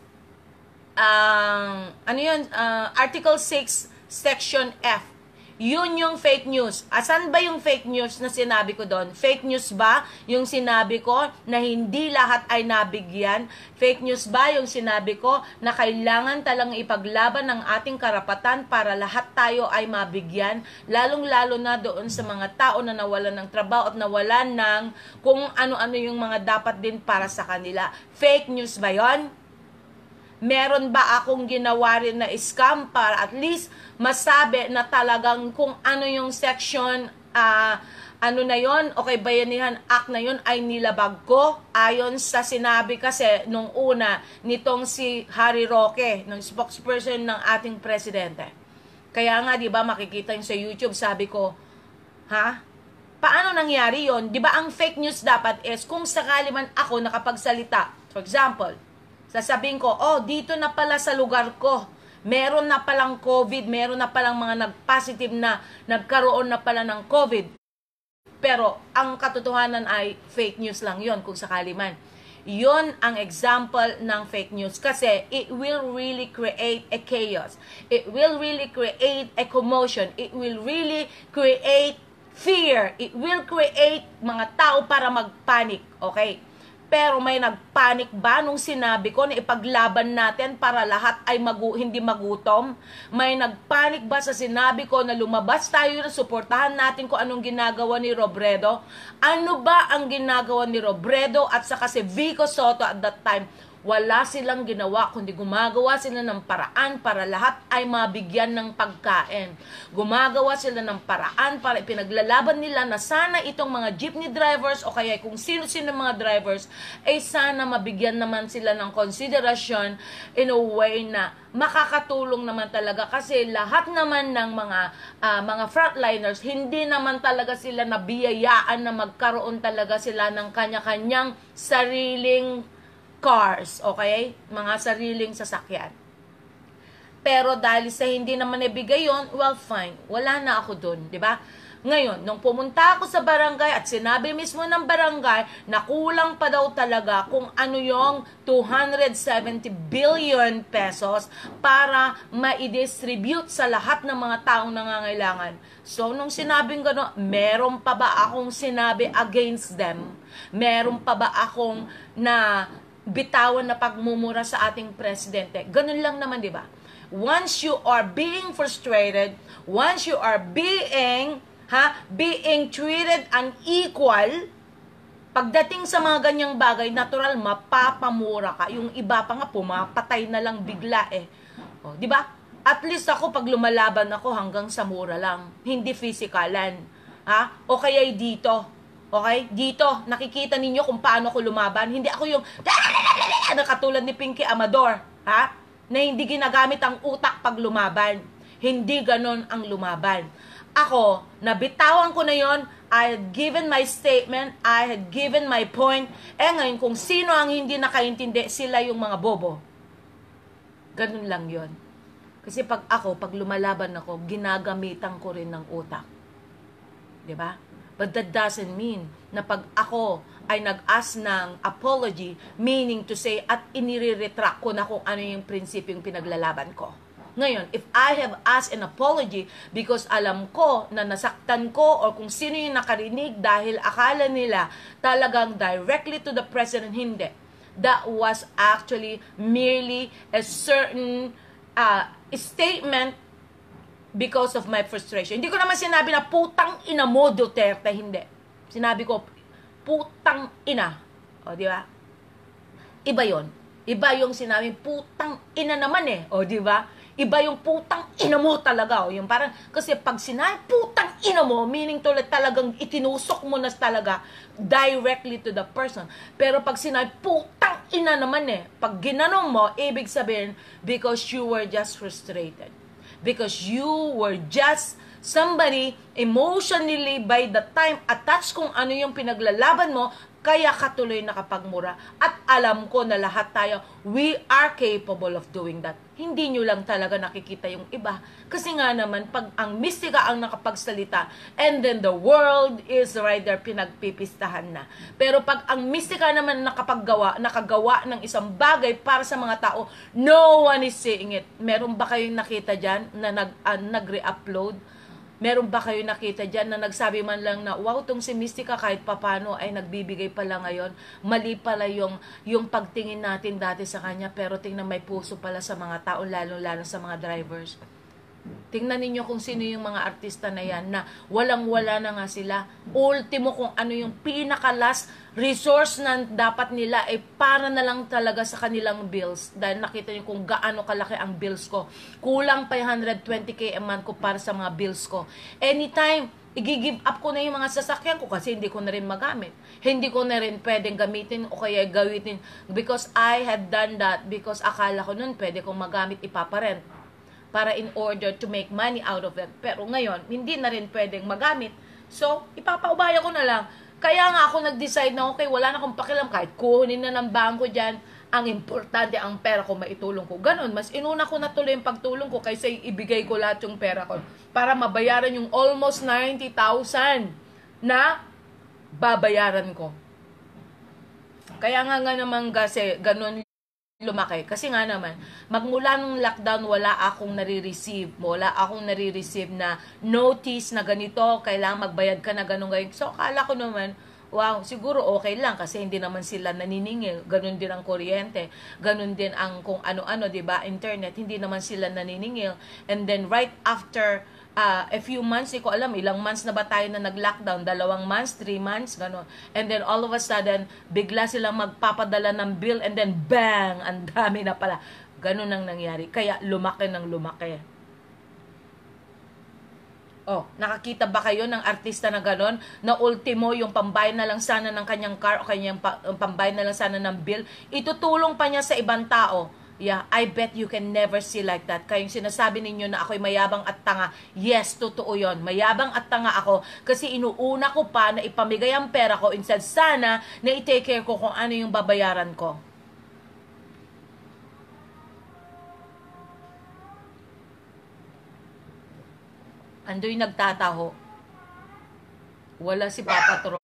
S1: uh, ano yun, uh, Article six, Section F. Yun yung fake news. Asan ba yung fake news na sinabi ko doon? Fake news ba yung sinabi ko na hindi lahat ay nabigyan? Fake news ba yung sinabi ko na kailangan talang ipaglaban ng ating karapatan para lahat tayo ay mabigyan? Lalong-lalo na doon sa mga tao na nawalan ng trabaho at nawalan ng kung ano-ano yung mga dapat din para sa kanila. Fake news ba yon? Meron ba akong ginawa rin na scam para at least masabi na talagang kung ano yung section, uh, ano na yon, okay, Bayanihan Act na yon ay nilabag ko ayon sa sinabi kasi nung una nitong si Harry Roque, ng spokesperson ng ating presidente. Kaya nga, di ba, makikita yung sa YouTube, sabi ko, ha? Paano nangyari yon? Di ba ang fake news dapat is kung sakali man ako nakapagsalita, for example, sasabihin ko, oh, dito na pala sa lugar ko, meron na palang COVID, meron na palang mga nag-positive na, nagkaroon na pala ng COVID. Pero, ang katotohanan ay fake news lang yon kung sakali man. Yon ang example ng fake news kasi it will really create a chaos. It will really create a commotion. It will really create fear. It will create mga tao para magpanic. Okay? Pero may nagpanic ba nung sinabi ko na ipaglaban natin para lahat ay magu hindi magutom? May nagpanic ba sa sinabi ko na lumabas tayo na suportahan natin kung anong ginagawa ni Robredo? Ano ba ang ginagawa ni Robredo at saka si Vico Soto at that time? Wala silang ginawa, kundi gumagawa sila ng paraan para lahat ay mabigyan ng pagkain. Gumagawa sila ng paraan para ipinaglalaban nila na sana itong mga jeepney drivers o kaya kung sino-sino mga drivers ay sana mabigyan naman sila ng konsiderasyon in a way na makakatulong naman talaga kasi lahat naman ng mga uh, mga frontliners, hindi naman talaga sila nabiyayaan na magkaroon talaga sila ng kanya-kanyang sariling cars, okay? Mga sariling sasakyan. Pero dahil sa hindi naman ibigay yon, well, fine. Wala na ako dun, di ba? Ngayon, nung pumunta ako sa barangay at sinabi mismo ng barangay na kulang pa daw talaga kung ano yung two hundred seventy billion pesos para ma-distribute sa lahat ng mga taong nangangailangan. So, nung sinabing gano'n, meron pa ba akong sinabi against them? Meron pa ba akong na bitawan na pagmumura sa ating presidente? Ganun lang naman, di ba? Once you are being frustrated, once you are being, ha, being treated unequal, pagdating sa mga ganyang bagay, natural, mapapamura ka. Yung iba pa nga, pumapatay na lang bigla eh. O, di ba? At least ako, pag lumalaban ako, hanggang sa mura lang. Hindi physikalan. Ha? O kaya dito, okay? Dito, nakikita ninyo kung paano ako lumaban. Hindi ako yung na katulad ni Pinky Amador, ha? Na hindi ginagamit ang utak pag lumaban. Hindi ganon ang lumaban. Ako, nabitawan ko na yon. I had given my statement. I had given my point. Eh ngayon, kung sino ang hindi nakaintindi, sila yung mga bobo. Ganon lang yon. Kasi pag ako, pag lumalaban ako, ginagamitan ko rin ng utak. Diba? But that doesn't mean na pag ako ay nag-ask ng apology, meaning to say, at inire-retract ko na kung ano yung prinsipyo yung pinaglalaban ko. Ngayon, if I have asked an apology because alam ko na nasaktan ko or kung sino yung nakarinig dahil akala nila talagang directly to the president, hindi. That was actually merely a certain uh, statement because of my frustration. Hindi ko naman sinabi na putang ina mo, Duterte. Hindi. Sinabi ko, putang ina. O, di ba? Iba yon. Iba yung sinabi, putang ina naman eh. O, di ba? Iba yung putang ina mo talaga. O, yung parang, kasi pag sinabi, putang ina mo, meaning to talagang itinusok mo na talaga directly to the person. Pero pag sinabi, putang ina naman eh. Pag ginanong mo, ibig sabihin, because you were just frustrated. Because you were just somebody emotionally by the time attached kung ano yung pinaglalaban mo, kaya katuloy nakapagmura. At alam ko na lahat tayo, we are capable of doing that. Hindi nyo lang talaga nakikita yung iba. Kasi nga naman, pag ang mistika ang nakapagsalita, and then the world is right there, pinagpipistahan na. Pero pag ang mistika naman nakapaggawa, nakagawa ng isang bagay para sa mga tao, no one is seeing it. Meron ba kayong nakita dyan na nag, uh, nag-re-upload? Meron ba kayo nakita dyan na nagsabi man lang na, wow, tong si Mystica kahit papano ay nagbibigay pala ngayon. Mali pala yung, yung pagtingin natin dati sa kanya, pero tingnan may puso pala sa mga tao, lalo-lalo sa mga drivers. Tingnan ninyo kung sino yung mga artista na yan na walang-wala na nga sila. Ultimo kung ano yung pinaka-last resource na dapat nila ay para na lang talaga sa kanilang bills. Dahil nakita niyo kung gaano kalaki ang bills ko. Kulang five hundred twenty K a month ko para sa mga bills ko. Anytime, i-give up ko na yung mga sasakyan ko kasi hindi ko na rin magamit. Hindi ko na rin pwedeng gamitin o kaya gawitin because I had done that because akala ko nun pwede kong magamit ipaparent para in order to make money out of it. Pero ngayon, hindi na rin pwedeng magamit. So, ipapaubaya ko na lang. Kaya nga ako nag-decide na okay, wala na akong pakialam kahit kunin na ng bangko dyan. Ang importante, ang pera ko maitulong ko. Ganon, mas inuna ko na tuloy yung pagtulong ko kaysa ibigay ko lahat yung pera ko para mabayaran yung almost ninety thousand na babayaran ko. Kaya nga nga naman kasi ganon lumaki. Kasi nga naman, magmula nung lockdown, wala akong nare-receive. Wala akong nare-receive na notice na ganito, kailangan magbayad ka na ganun ganyan. So, akala ko naman, wow, siguro okay lang kasi hindi naman sila naniningil. Ganun din ang kuryente. Ganun din ang kung ano-ano, di ba? Internet, hindi naman sila naniningil. And then, right after Uh, a few months, hindi ko alam, ilang months na ba tayo na nag-lockdown? Dalawang months, three months, gano'n. And then all of a sudden, bigla silang magpapadala ng bill and then bang! Ang dami na pala. Gano'n ang nangyari. Kaya lumaki ng lumaki. Oh, nakakita ba kayo ng artista na gano'n? Na ultimo, yung pambayad na lang sana ng kanyang car o kanyang pa, pambayad na lang sana ng bill, itutulong pa niya sa ibang tao. Yeah, I bet you can never see like that. Kayong sinasabi ninyo na ako'y mayabang at tanga. Yes, totoo yon. Mayabang at tanga ako kasi inuuna ko pa na ipamigay ang pera ko instead sana na i-take care ko kung ano yung babayaran ko. Ando'y nagtataho. Wala si Papa Troy.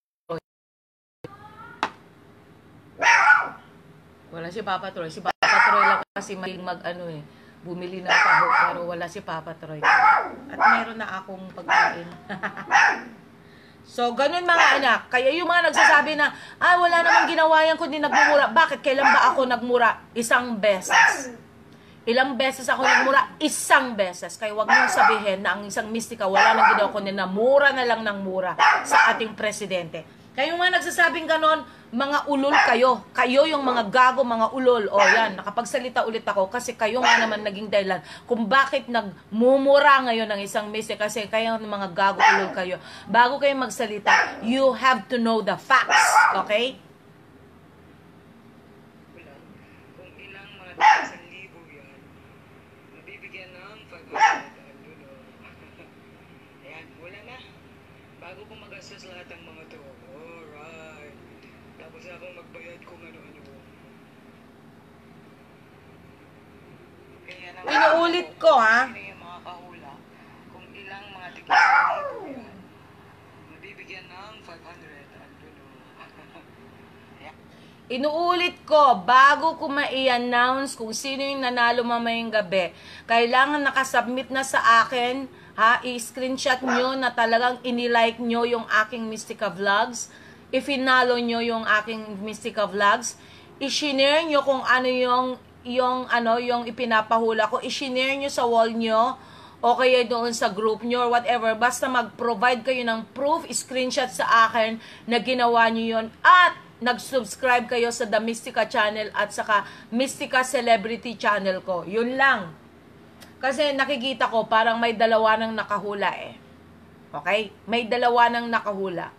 S1: Wala si Papa Troy. Si Papa Troy lang kasi mahilig mag ano eh, bumili ng taho, pero wala si Papa Troy. At meron na akong pagkain. So, ganun mga anak. Kaya yung mga nagsasabi na, ah, wala namang ginawa yan kundi nagmumura. Bakit? Kailan ba ako nagmura? Isang beses. Ilang beses ako nagmura? Isang beses. Kaya wag niyong sabihin na ang isang mistika wala nang ginawa kundi na mura na lang ng mura sa ating presidente. Kaya yung mga nagsasabing ganon, mga ulol kayo. Kayo yung mga gago, mga ulol. O yan, nakapagsalita ulit ako kasi kayo nga naman naging dahilan kung bakit nagmumura ngayon ng isang mistake. Kasi kayo mga gago, ulol kayo. Bago kayo magsalita, you have to know the facts. Okay?
S2: Wala. Kung ilang mga isang libo yan, mabibigyan ng five hundred. Ayan, wala na. Bago ko magastos lahat ng mga to. Alright. Tapos akong magbayad kung ano-ano. Kaya naman,
S1: Inuulit ko, ha?
S2: sino yung mga kahula, kung ilang mga tigil yan, mabibigyan ng five hundred.
S1: Inuulit ko, bago ko ma-i-announce kung sino yung nanalo mamayang gabi, kailangan nakasubmit na sa akin, ha, i-screenshot nyo na talagang inilike nyo yung aking Mystica Vlogs, i-finalo nyo yung aking Mystica Vlogs, i-share nyo kung ano yung, yung, ano, yung ipinapahula ko, i-share nyo sa wall nyo, o kaya doon sa group nyo or whatever, basta mag-provide kayo ng proof, screenshot sa akin na ginawa nyo yun, at nag-subscribe kayo sa The Mystica Channel at saka Mystica Celebrity Channel ko. Yun lang. Kasi nakikita ko parang may dalawa nang nakahula eh. Okay? May dalawa nang nakahula.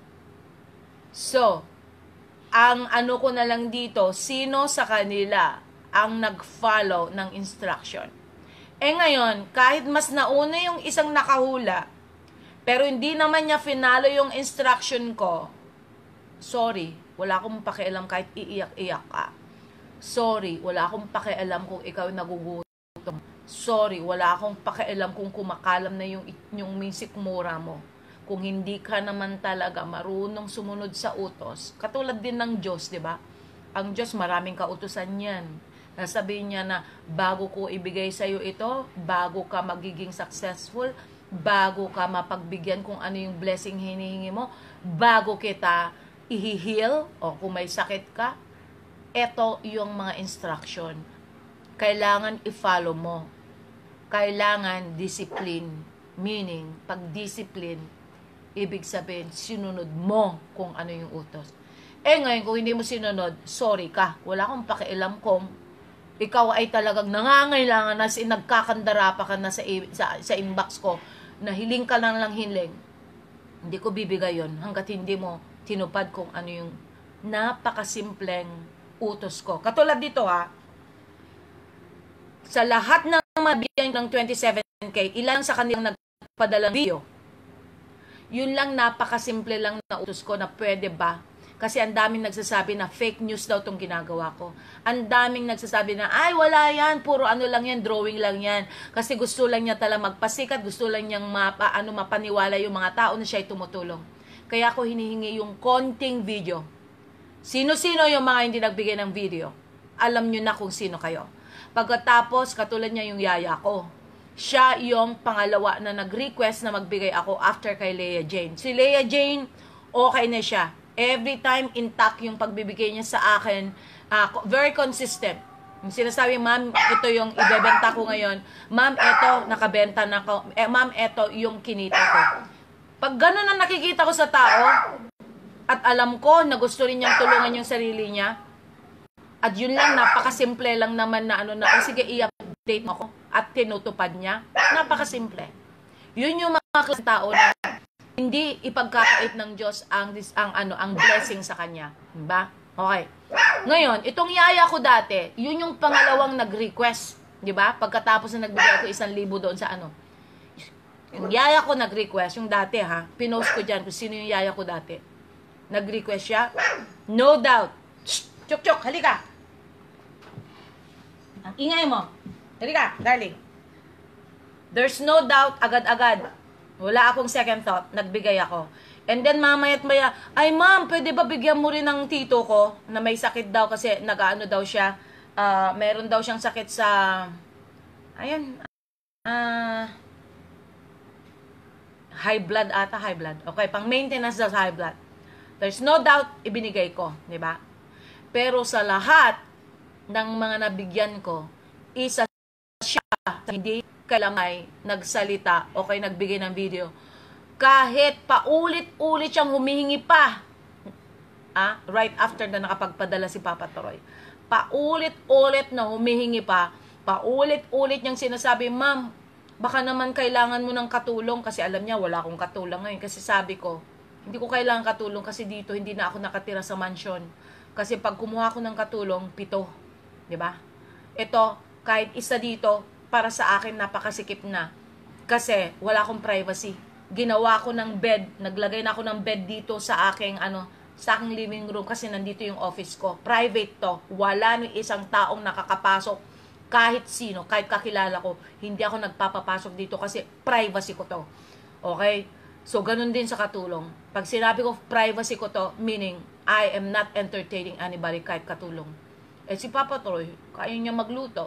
S1: So, ang ano ko na lang dito, sino sa kanila ang nag-follow ng instruction? Eh ngayon, kahit mas nauna yung isang nakahula, pero hindi naman niya finalo yung instruction ko, sorry, wala akong pakialam kahit iiyak-iyak ka. Sorry, wala akong pakialam kung ikaw nagugutom. Sorry, wala akong pakialam kung kumakalam na yung, yung sikmura mo. Kung hindi ka naman talaga marunong sumunod sa utos. Katulad din ng Diyos, di ba? Ang Diyos, maraming kautusan yan. Nasabihin niya na, bago ko ibigay sa'yo ito, bago ka magiging successful, bago ka mapagbigyan kung ano yung blessing hinihingi mo, bago kita i-heal, o kung may sakit ka, eto yung mga instruction. Kailangan i-follow mo. Kailangan discipline. Meaning, pag discipline, ibig sabihin, sinunod mo kung ano yung utos. Eh ngayon, kung hindi mo sinunod, sorry ka. Wala akong pakialam kung ikaw ay talagang nangangailangan na si nagkakandara pa ka na sa, sa, sa inbox ko, na hiling ka lang lang hiling. Hindi ko bibigay yon hanggat hindi mo tinupad kung ano yung napakasimpleng utos ko. Katulad dito ha, sa lahat ng mabigyan ng twenty-seven K, ilan sa kanilang nagpadala ng video. Yun lang, napakasimple lang na utos ko na pwede ba? Kasi ang daming nagsasabi na fake news daw itong ginagawa ko. Ang daming nagsasabi na, ay wala yan, puro ano lang yan, drawing lang yan. Kasi gusto lang niya talagang magpasikat, gusto lang niyang mapa, ano, mapaniwala yung mga tao na siya ay tumutulong. Kaya ako hinihingi yung konting video. Sino-sino yung mga hindi nagbigay ng video? alam nyo na kung sino kayo. Pagkatapos, katulad niya yung yaya ko. Siya yung pangalawa na nag-request na magbigay ako after kay Leah Jane. Si Leah Jane, okay na siya. Every time intact yung pagbibigay niya sa akin, uh, very consistent. Yung sinasabi, ma'am, ito yung ibebenta ko ngayon. Ma'am, ito, nakabenta na ko. Eh, ma'am, ito yung kinita ko. Pag gano'n ang nakikita ko sa tao, at alam ko na gusto rin niyang tulungan yung sarili niya, at yun lang, napakasimple lang naman na ano na, oh, sige, i-update mo ako, at tinutupad niya, napakasimple. Yun yung mga klaseng tao na hindi ipagkakait ng Diyos ang, ang, ano, ang blessing sa kanya. Diba? Okay. Ngayon, itong yaya ko dati, yun yung pangalawang nag-request. Diba? Pagkatapos na nagbigay ako isang libo doon sa ano. Yung yaya ko nag-request, yung dati ha, pinost ko dyan kung sino yung yaya ko dati. Nag-request siya. No doubt. Shh! Chok, chok, halika. Ang ingay mo. Halika, darling. There's no doubt, agad-agad. Wala akong second thought. Nagbigay ako. And then mamaya't maya, ay ma'am, pwede ba bigyan mo rin ng tito ko na may sakit daw kasi nag-ano daw siya, uh, meron daw siyang sakit sa, ayun, ah, uh, high blood ata, high blood. Okay, pang maintenance daw sa high blood. There's no doubt, ibinigay ko, di ba? Pero sa lahat ng mga nabigyan ko, isa siya, hindi kalamay, nagsalita, o kay nagbigay ng video. Kahit paulit-ulit siyang humihingi pa, ah, right after na nakapagpadala si Papa Troy. Paulit-ulit na humihingi pa, paulit-ulit niyang sinasabi, ma'am, baka naman kailangan mo ng katulong, kasi alam niya, wala akong katulong ngayon. Kasi sabi ko, hindi ko kailangan katulong kasi dito, hindi na ako nakatira sa mansion. Kasi pag kumuha ko ng katulong, pito. Diba? Ito, kahit isa dito, para sa akin, napakasikip na. Kasi wala akong privacy. Ginawa ko ng bed, naglagay na ako ng bed dito sa aking, ano, sa aking living room kasi nandito yung office ko. Private to. Wala ni isang taong nakakapasok. Kahit sino, kahit kakilala ko, hindi ako nagpapapasok dito kasi privacy ko to. Okay? So, ganun din sa katulong. Pag sinabi ko privacy ko to, meaning, I am not entertaining anybody kahit katulong. Eh, si Papa Troy, kaya niya magluto.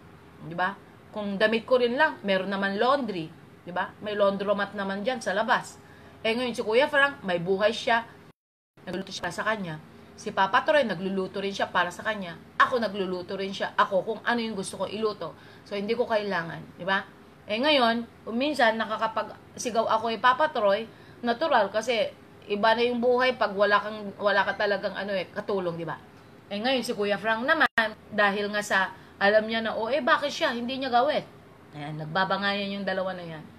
S1: Di ba? Kung damit ko rin lang, meron naman laundry. Di ba? May laundromat naman dyan sa labas. Eh, ngayon si Kuya Frank, may buhay siya. Nagluluto siya sa kanya. Si Papa Troy, nagluluto rin siya para sa kanya. Ako, nagluluto rin siya. Ako, kung ano yung gusto ko iluto. So, hindi ko kailangan. Di ba? Eh ngayon, kung minsan nakakapagsigaw ako kay Papa Troy, natural kasi iba na yung buhay pag wala kang wala ka talagang ano eh katulong, di ba? Eh ngayon si Kuya Frank naman dahil nga sa alam niya na oh eh bakit siya hindi niya gawin. Ayan, nagbabangayan yung dalawa na yan.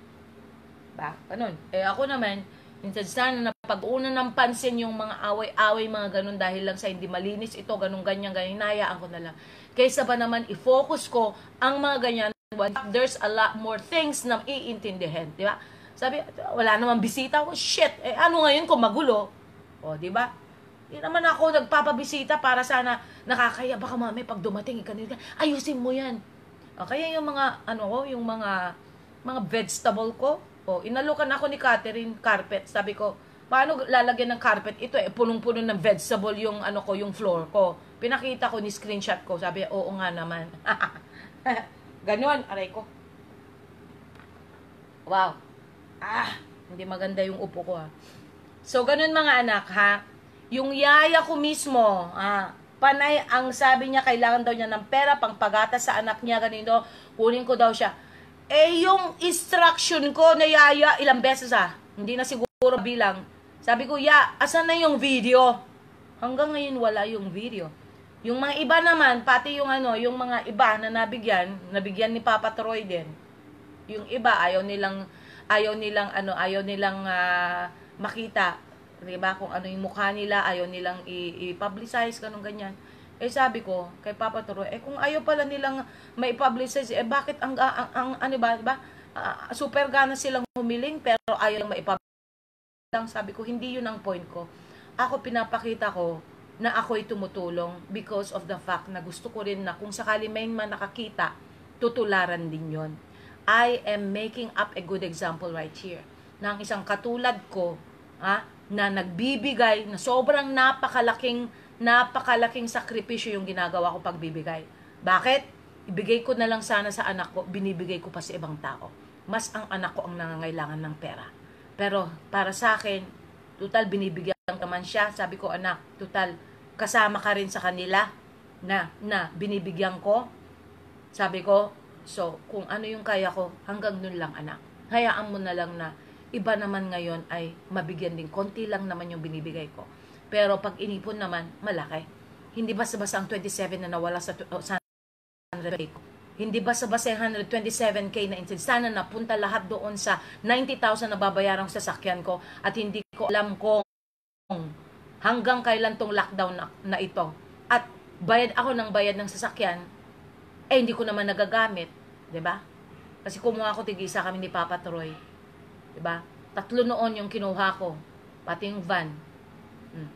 S1: Ba? Ganun. Eh ako naman, minsan sana na pag-una ng pansin yung mga away-away, mga ganun dahil lang sa hindi malinis ito, ganun ganyan ganyan, hinayaan ko na lang. Kaysa ba naman i-focus ko ang mga ganyan. There's a lot more things na iintindihin, di ba? Sabi, wala namang bisita ko. Shit, eh ano ngayon kung magulo? O, di ba? Hindi naman ako nagpapabisita para sana nakakaya. Baka mami, pag dumating, ikanil ka, ayusin mo yan. O, kaya yung mga, ano ko, yung mga, mga vegetable ko, o, inalukan ako ni Catherine carpet. Sabi ko, paano lalagyan ng carpet? Ito eh, punong-puno ng vegetable yung, ano ko, yung floor ko. Pinakita ko ni screenshot ko. Sabi, oo nga naman. Ganon, aray ko. Wow. Ah, hindi maganda yung upo ko ha. So, ganon mga anak ha. Yung yaya ko mismo, ah, panay ang sabi niya, kailangan daw niya ng pera, pang pagata sa anak niya, ganito, kunin ko daw siya. Eh, yung instruction ko na yaya, ilang beses ha, hindi na siguro bilang. Sabi ko, ya, asan na yung video? Hanggang ngayon wala yung video. Yung mga iba naman, pati yung ano, yung mga iba na nabigyan, nabigyan ni Papa Troy din. Yung iba ayaw nilang ayaw nilang ano, ayaw nilang uh, makita, 'di ba? Kung ano yung mukha nila, ayaw nilang i-publicize ganun ganyan. Eh sabi ko kay Papa Troy, eh kung ayaw pala nilang mai-publicize, eh bakit ang ang, ang ano ba, 'di ba? Uh, super gana silang humiling pero ayaw lang mai-publicize. Sabi ko, hindi yun ang point ko. Ako pinapakita ko na ako'y tumutulong because of the fact na gusto ko rin na kung sakali may man nakakita, tutularan din yon. I am making up a good example right here. Na ang isang katulad ko, ha, na nagbibigay, na sobrang napakalaking napakalaking sakripisyo yung ginagawa ko pagbibigay. Bakit? Ibigay ko na lang sana sa anak ko, binibigay ko pa sa ibang tao. Mas ang anak ko ang nangangailangan ng pera. Pero para sa akin, total binibigyan naman siya. Sabi ko, anak, total kasama ka rin sa kanila na, na binibigyan ko. Sabi ko, so kung ano yung kaya ko, hanggang nun lang anak. Hayaan mo na lang na iba naman ngayon ay mabigyan din. Konti lang naman yung binibigay ko. Pero pag inipon naman, malaki. Hindi basta-basta ang twenty-seven na nawala sa one hundred K ko. Hindi basta-basta yung one hundred twenty-seven K na instead. Sana napunta lahat doon sa ninety thousand na babayarang sasakyan ko at hindi ko alam kung hanggang kailan tong lockdown na, na ito. At bayad ako ng bayad ng sasakyan, eh hindi ko naman nagagamit. Diba? Kasi kumuha ko tig-isa kami ni Papa Troy. Diba? Tatlo noon yung kinuha ko. Pati yung van. Hmm.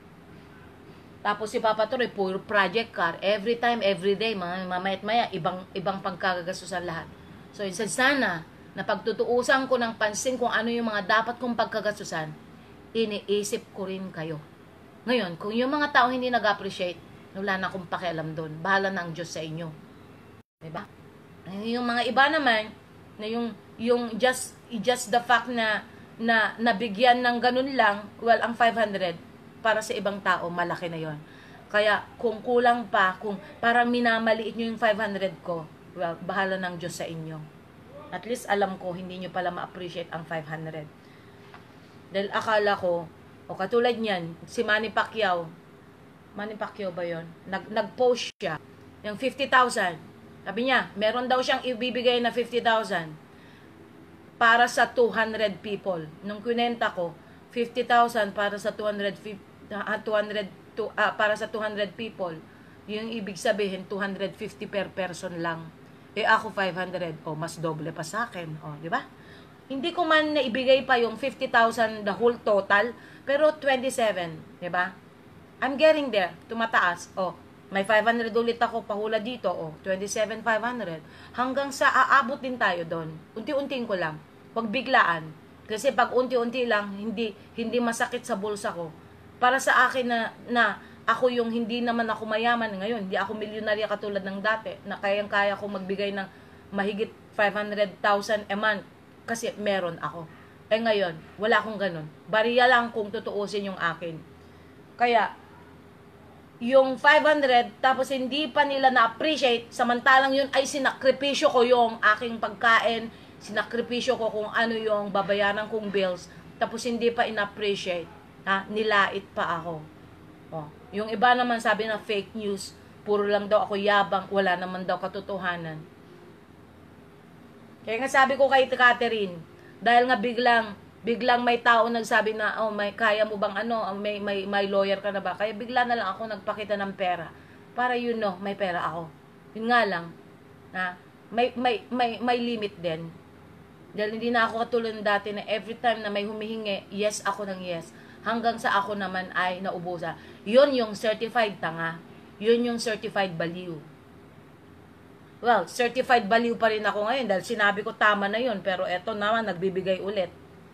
S1: Tapos si Papa Troy, puro project car. Every time, every day, mga mamayat maya, ibang, ibang pagkagasusan lahat. So, instead sana, na pagtutuusan ko ng pansin kung ano yung mga dapat kong pagkagasusan, iniisip ko rin kayo. Ngayon, kung yung mga tao hindi nag-appreciate, wala na akong pakialam doon. Bahala na ang Diyos sa inyo. Diba? Yung mga iba naman, na yung, yung just, just the fact na, na nabigyan ng ganun lang, well, ang five hundred, para sa ibang tao, malaki na yon. Kaya, kung kulang pa, kung parang minamaliit nyo yung five hundred ko, well, bahala ng Diyos sa inyo. At least, alam ko, hindi nyo pala ma-appreciate ang five hundred. Dahil akala ko, o katulad niyan, si Manny Pacquiao, Manny Pacquiao ba yun? Nag, nag-post siya, yung fifty thousand. Sabi niya, meron daw siyang ibibigay na fifty thousand para sa two hundred people. Nung kunenta ko, fifty thousand para sa two hundred fifty, uh, two hundred, to, uh, para sa two hundred people. Yung ibig sabihin, two hundred fifty per person lang. Eh ako five hundred, o oh, mas doble pa sa akin. O, oh, di ba? Hindi ko man naibigay pa yung fifty thousand the whole total, pero twenty-seven, di ba? I'm getting there, tumataas. O, oh, may five hundred ulit ako pahula dito, o, oh, twenty-seven five hundred. Hanggang sa aabot din tayo doon. Unti-unting ko lang. Huwag biglaan. Kasi pag unti-unti lang, hindi hindi masakit sa bulsa ko. Para sa akin na, na ako yung hindi naman ako mayaman ngayon, hindi ako milyonarya katulad ng dati, na kayang-kaya ko magbigay ng mahigit five hundred thousand a month kasi meron ako. Eh ngayon, wala akong ganun. Bariya lang kung tutuusin yung akin. Kaya, yung five hundred, tapos hindi pa nila na-appreciate, samantalang yun ay sinakripisyo ko yung aking pagkain, sinakripisyo ko kung ano yung babayaran kong bills, tapos hindi pa in-appreciate, ha? Nilait pa ako. Oh. Yung iba naman sabi na fake news, puro lang daw ako yabang, wala naman daw katotohanan. Kaya nga sabi ko kay Catherine, dahil nga biglang, biglang may tao nagsabi na, oh, may, kaya mo bang ano, may, may, may lawyer ka na ba? Kaya bigla na lang ako nagpakita ng pera. Para you know, may pera ako. Yun nga lang, ha? May, may, may, may limit din. Dahil hindi na ako katulad ng dati na every time na may humihingi, yes ako ng yes. Hanggang sa ako naman ay naubusa. Yun yung certified tanga. Yun yung certified baliw. Well, certified baliw pa rin ako ngayon dahil sinabi ko tama na yun. Pero eto naman, nagbibigay ulit.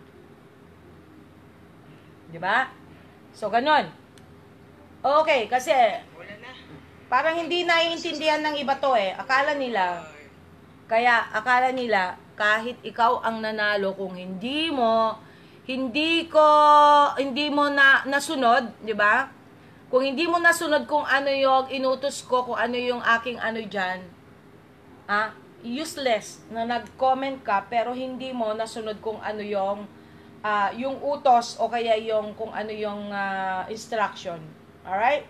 S1: Diba? So, ganun. Okay, kasi parang hindi naiintindihan ng iba to eh. Akala nila, kaya akala nila, kahit ikaw ang nanalo, kung hindi mo, hindi ko, hindi mo na, nasunod, di ba? Kung hindi mo nasunod kung ano yung inutos ko, kung ano yung aking ano dyan, ah, useless na nag-comment ka, pero hindi mo nasunod kung ano yung, uh, yung utos o kaya yung kung ano yung uh, instruction. Alright?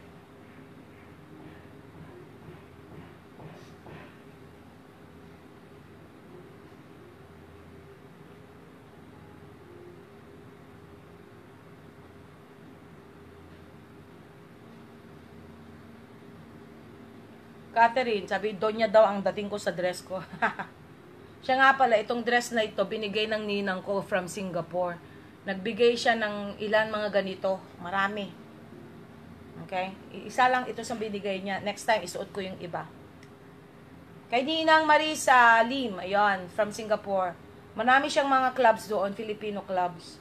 S1: Catherine, sabi, Donya daw ang dating ko sa dress ko. Siya nga pala, itong dress na ito, binigay ng ninang ko from Singapore. Nagbigay siya ng ilan mga ganito. Marami. Okay? Isa lang ito sa binigay niya. Next time, isuot ko yung iba. Kay Ninang Marisa Lim, ayun, from Singapore. Marami siyang mga clubs doon, Filipino clubs.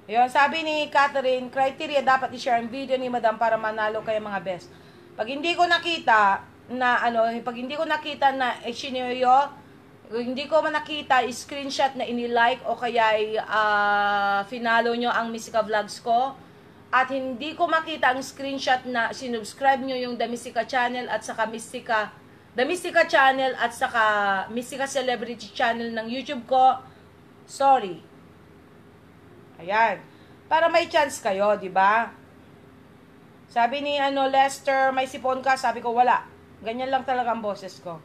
S1: Yun, sabi ni Catherine, criteria dapat i-share ang video ni Madam para manalo kayo mga best. Pag hindi ko nakita na ano, pag hindi ko nakita na isiniyo, hindi ko man nakita screenshot na ini-like o kaya uh, finalo nyo ang Mystica Vlogs ko, at hindi ko makita ang screenshot na sinubscribe nyo yung The Mystica Channel at saka Mystica The Mystica Channel at saka Mystica Celebrity Channel ng YouTube ko, sorry. Ayan. Para may chance kayo, di ba? Sabi ni ano Lester, may sipon ka? Sabi ko, wala. Ganyan lang talaga ang boses ko.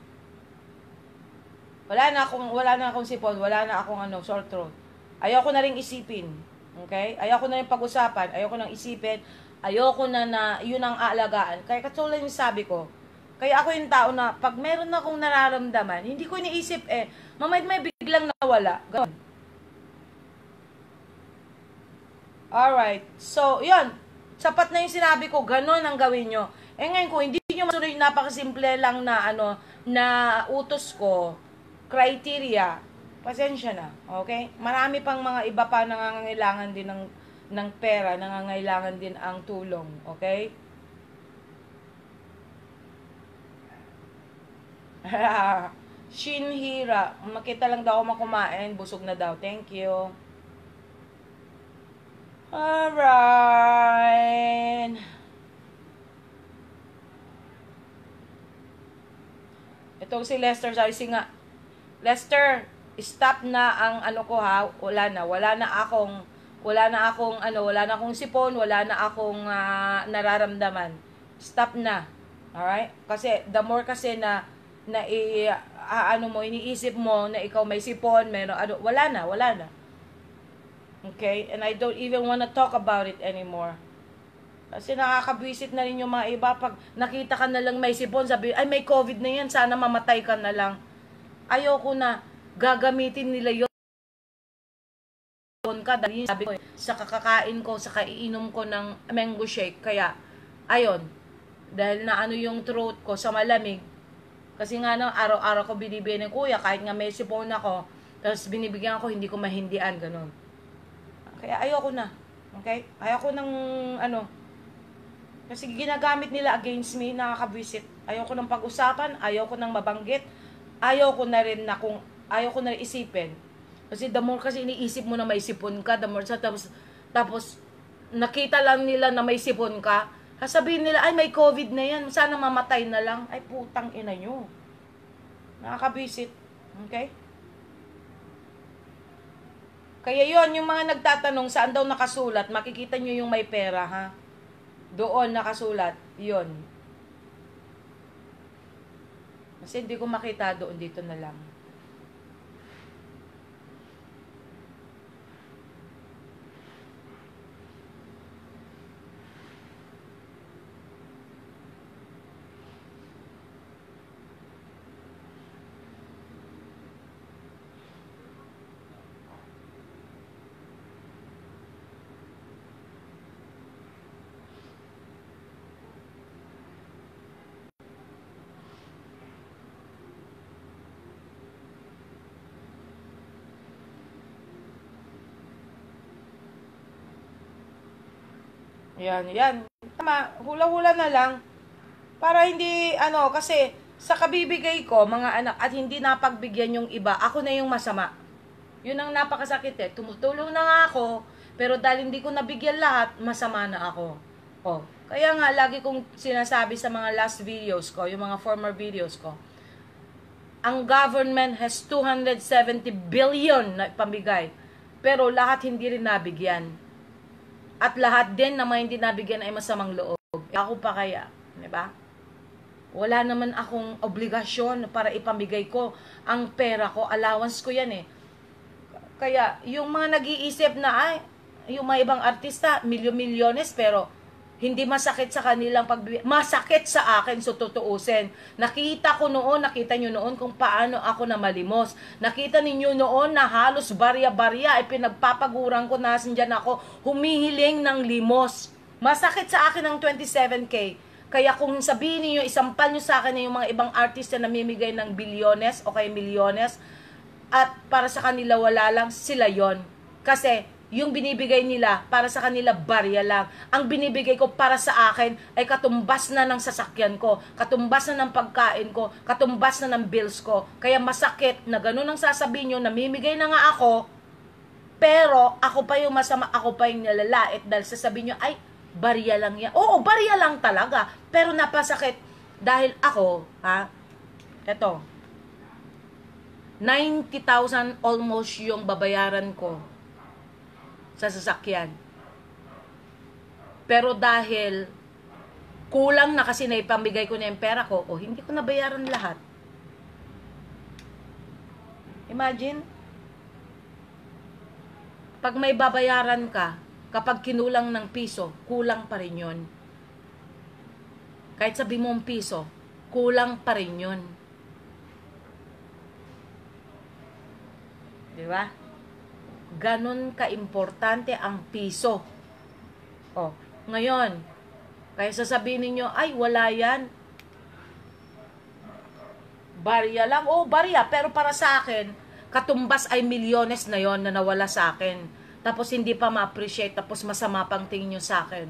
S1: Wala na akong, wala na akong sipon, wala na akong ano, sore throat. Ayoko na ring isipin. Okay? Ayoko na ring pag-usapan, ayoko nang isipin, ayoko na na yun ang aalagaan. Kaya katulad yung sabi ko, kaya ako yung tao na pag meron akong nararamdaman, hindi ko iniisip eh, mamay may biglang nawala. Ganun. Alright. So, yun. Sapat na yung sinabi ko, ganun ang gawin nyo. Eh ngayon, kung hindi nyo masunod yung napakasimple lang na ano, na utos ko, criteria, pasensya na, okay? Marami pang mga iba pa nangangailangan din ng, ng pera, nangangailangan din ang tulong, okay? Shinhira, makita lang daw ako makumain, busog na daw, thank you. Alright. Itong si Lester, sabi si nga, Lester, stop na ang ano ko ha, wala na, wala na akong, wala na akong ano, wala na akong sipon, wala na akong uh, nararamdaman. Stop na. Alright? Kasi, the more kasi na, na i, uh, ano mo, iniisip mo na ikaw may sipon, meron, ano, wala na, wala na. Okay? And I don't even wanna talk about it anymore. Kasi nakakabwisit na rin yung mga iba. Pag nakita ka na lang may sipon, sabi, ay may COVID na yan, sana mamatay ka na lang. Ayoko na gagamitin nila yun ka. Dahil sabi ko, sa kakakain ko, sa kaiinom ko ng mango shake. Kaya, ayon, dahil na ano yung throat ko sa malamig. Kasi nga no, araw-araw ko binibigyan ng kuya, kahit nga may sipon ako, tapos binibigyan ko, hindi ko mahindian, ganun. Kaya ayoko na. Okay? Ayoko ng ano, kasi ginagamit nila against me, nakakabwisit. Ayoko ng pag-usapan, ayoko ng mabanggit, ayoko na rin na kung, ayoko na rin isipin. Kasi the more kasi iniisip mo na may sipon ka, the more sa tapos, tapos nakita lang nila na may sipon ka, sasabihin nila, ay may COVID na yan, sana mamatay na lang. Ay putang ina nyo. Nakakabwisit. Okay? Kaya yon yung mga nagtatanong saan daw nakasulat, makikita nyo yung may pera, ha? Doon nakasulat, yon. Kasi hindi ko makita doon, dito na lang. Yan, yan. Tama, hula-hula na lang. Para hindi, ano, kasi sa kabibigay ko, mga anak, at hindi napagbigyan yung iba, ako na yung masama. Yun ang napakasakit eh. Tumutulong na nga ako, pero dahil hindi ko nabigyan lahat, masama na ako. Oh, kaya nga, lagi kong sinasabi sa mga last videos ko, yung mga former videos ko, ang government has two hundred seventy billion na pamigay, pero lahat hindi rin nabigyan. At lahat din na mga hindi nabigyan ay masamang loob. E ako pa kaya, di ba? Wala naman akong obligasyon para ipamigay ko ang pera ko, allowance ko yan eh. Kaya yung mga nag-iisip na ay, yung mga ibang artista, milyon-milyones, pero hindi masakit sa kanilang pagbibigay. Masakit sa akin, so tutuusin. Nakita ko noon, nakita nyo noon kung paano ako na malimos. Nakita ninyo noon na halos barya-barya ay pinagpapaguran ko, nasan dyan ako, humihiling ng limos. Masakit sa akin ang twenty-seven K. Kaya kung sabihin niyo, isampal nyo sa akin na yung mga ibang artista na namimigay ng bilyones o kay milyones, at para sa kanila wala lang, sila yon. Kasi yung binibigay nila para sa kanila barya lang. Ang binibigay ko para sa akin ay katumbas na ng sasakyan ko, katumbas na ng pagkain ko, katumbas na ng bills ko. Kaya masakit na ganun ang sasabihin nyo, namimigay na nga ako, pero ako pa yung masama, ako pa yung nalalait dahil sasabihin nyo, ay, barya lang yan. Oo, barya lang talaga, pero napasakit dahil ako, ha, eto, ninety thousand almost yung babayaran ko sa sasakyan. Pero dahil kulang na kasi naipamigay ko na yung pera ko, o hindi ko nabayaran lahat. Imagine, pag may babayaran ka, kapag kinulang ng piso, kulang pa rin yun. Kahit sabi mo ang piso, kulang pa rin yun. Di ba? Ganon ka-importante ang piso. Oh, ngayon, kaya sasabihin ninyo, ay, wala yan. Barya lang. Oh, barya. Pero para sa akin, katumbas ay milyones na yon na nawala sa akin. Tapos hindi pa ma-appreciate, tapos masama pang tingin nyo sa akin.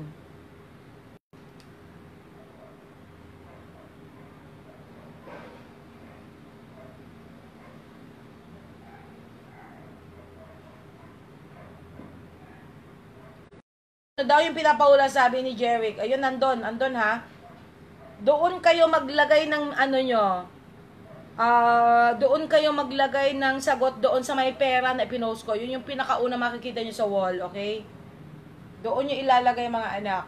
S1: Ano daw yung pinapaula, sabi ni Jeric? Ayun, nandun, andun ha. Doon kayo maglagay ng ano nyo. Uh, doon kayo maglagay ng sagot doon sa may pera na ipinost ko. Yun yung pinakauna makikita nyo sa wall, okay? Doon nyo ilalagay mga anak.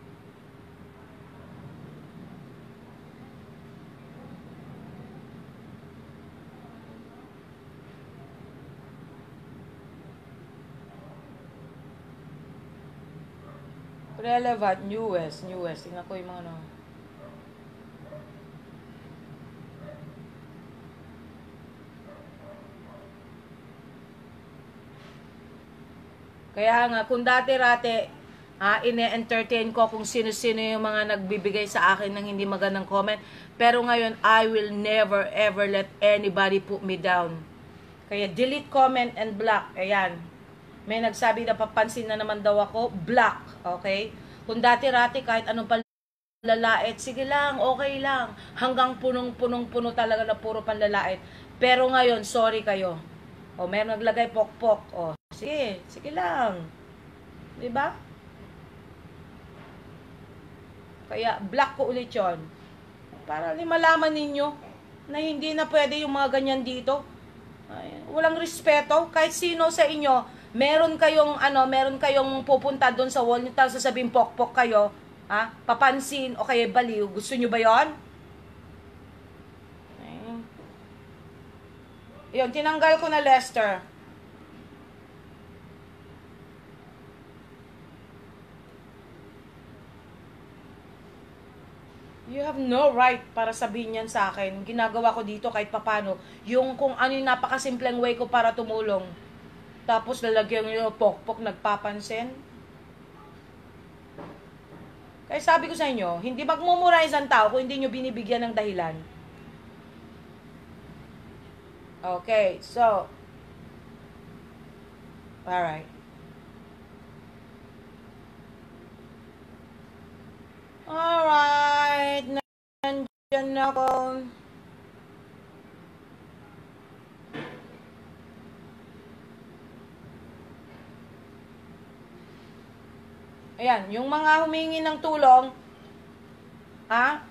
S1: Relevant, newest, newest. Tingnan ko yung mga ano. Kaya nga, kung dati-rate, ah, ine-entertain ko kung sino-sino yung mga nagbibigay sa akin ng hindi magandang comment. Pero ngayon, I will never ever let anybody put me down. Kaya delete comment and block. Ayan. May nagsabi na papansin na naman daw ako, block. Okay? Kung dati-rate, kahit anong panlalait, sige lang, okay lang. Hanggang punong-punong-puno talaga na puro panlalait. Pero ngayon, sorry kayo. O, meron naglagay pok-pok. O, sige, sige lang. Diba? Kaya, block ko ulit yun. Para malaman ninyo na hindi na pwede yung mga ganyan dito. Ay, walang respeto. Kahit sino sa inyo, meron kayong, ano, meron kayong pupunta doon sa wall nyo, tapos sasabihin pok-pok kayo, ha? Papansin, o kaya baliw. Gusto nyo ba yon? Yun, tinanggal ko na Lester. You have no right para sabihin yan sa akin. Ginagawa ko dito kahit papano. Yung kung ano yung napakasimpleng way ko para tumulong. Tapos lalagyan nyo pok-pok, nagpapansin. Kaya sabi ko sa inyo, hindi magmumura isang tao kung hindi nyo binibigyan ng dahilan. Okay, so, alright. Alright, nandyan ako. Ayan, yung mga humingi ng tulong, ha?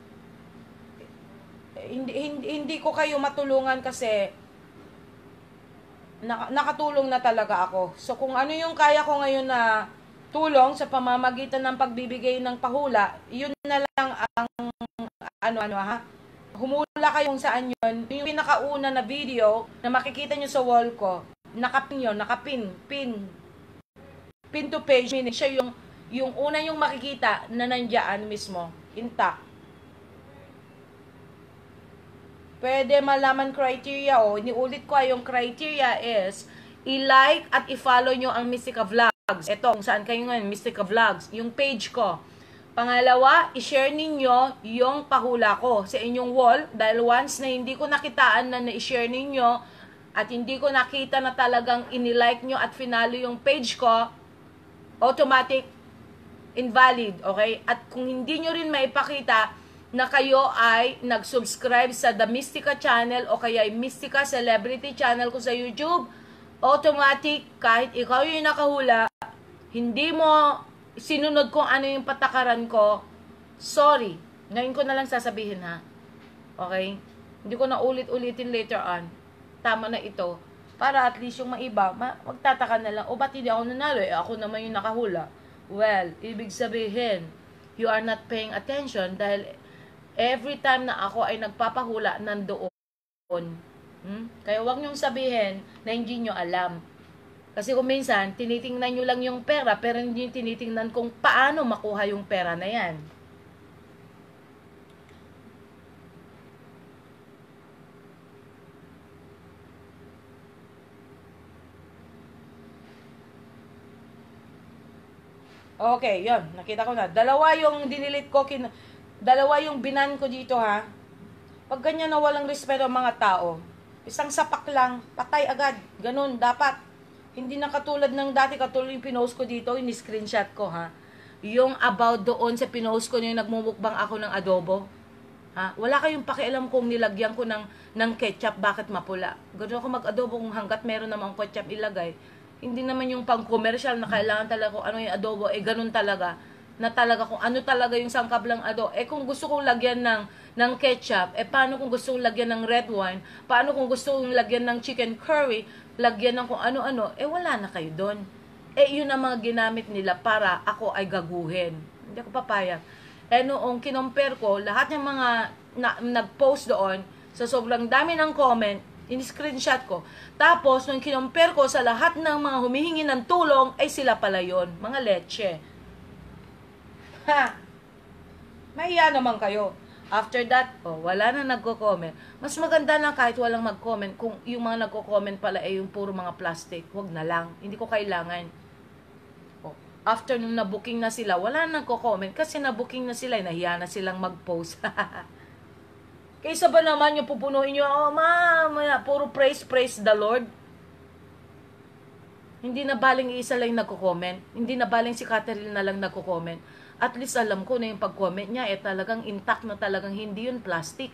S1: Hindi, hindi, hindi ko kayo matulungan kasi naka, nakatulong na talaga ako. So, kung ano yung kaya ko ngayon na tulong sa pamamagitan ng pagbibigay ng pahula, yun na lang ang ano-ano ha. Humula kayong saan yun. Yung pinakauna na video na makikita nyo sa wall ko, nakapin yun, nakapin, pin, pin to page, meaning siya yung, yung una yung makikita na nandiyan mismo, intact. Pwede malaman criteria o, iniulit ko yung criteria is, i-like at i-follow nyo ang Mystica Vlogs. Ito, kung saan kayo ngayon, Mystica Vlogs, yung page ko. Pangalawa, i-share ninyo yung pahula ko sa inyong wall, dahil once na hindi ko nakitaan na na-share ninyo, at hindi ko nakita na talagang inilike nyo at finalo yung page ko, automatic invalid, okay? At kung hindi nyo rin maipakita na kayo ay nag-subscribe sa The Mystica Channel o kaya ay Mystica Celebrity Channel ko sa YouTube, automatic, kahit ikaw yung nakahula, hindi mo sinunod kung ano yung patakaran ko, sorry. Ngayon ko na lang sasabihin, ha? Okay? Hindi ko na ulit-ulitin later on. Tama na ito. Para at least yung mga iba, magtataka na lang, o ba't hindi ako nanalo? Eh, ako naman yung nakahula. Well, ibig sabihin, you are not paying attention dahil every time na ako ay nagpapahula, nandoon. Hmm? Kaya huwag niyong sabihin na hindi niyo alam. Kasi kung minsan, tinitingnan nyo lang yung pera, pero hindi nyo tinitingnan kung paano makuha yung pera na yan. Okay, yon, nakita ko na. Dalawa yung dinilit ko, kin dalawa yung binan ko dito, ha. Pag ganyan na walang respeto ang mga tao, isang sapak lang, patay agad. Ganun, dapat. Hindi na katulad ng dati, katulad yung pinost ko dito, yung screenshot ko, ha. Yung about doon sa pinost ko na yung nagmumukbang ako ng adobo. Ha? Wala kayong pakialam kung nilagyan ko ng, ng ketchup, bakit mapula. Ganun ako mag-adobo kung hanggat meron namang ketchup ilagay. Hindi naman yung pang-commercial na kailangan talaga kung ano yung adobo, eh ganun talaga. Na talaga kung ano talaga yung sangkap lang adobo. Eh kung gusto kong lagyan ng, ng ketchup, eh paano kung gusto kong lagyan ng red wine? Paano kung gusto kong lagyan ng chicken curry? Lagyan ng kung ano-ano, eh wala na kayo doon. Eh yun ang mga ginamit nila para ako ay gaguhin. Hindi ako papayag. Eh noong kinompare ko, lahat ng mga na, nag-post doon, sa sobrang dami ng comment, in-screenshot ko. Tapos, nung kinompare ko sa lahat ng mga humihingi ng tulong, ay sila pala yun. Mga leche. Ha! Mahiya naman kayo. After that, oh, wala na nagko-comment. Mas maganda na kahit walang mag-comment kung yung mga nagko-comment pala ay yung puro mga plastic. Huwag na lang. Hindi ko kailangan. Oh, after nung na-booking na sila, wala na nagko-comment kasi na-booking na sila, nahiya na silang mag-post. Kaysa ba naman yung pupunuin nyo, oh ma'am, puro praise, praise the Lord. Hindi na baling isa lang nagko-comment. Hindi na baling si Catherine na lang nagko-comment. At least alam ko na yung pag-comment niya, eh talagang intact na talagang hindi yun plastic.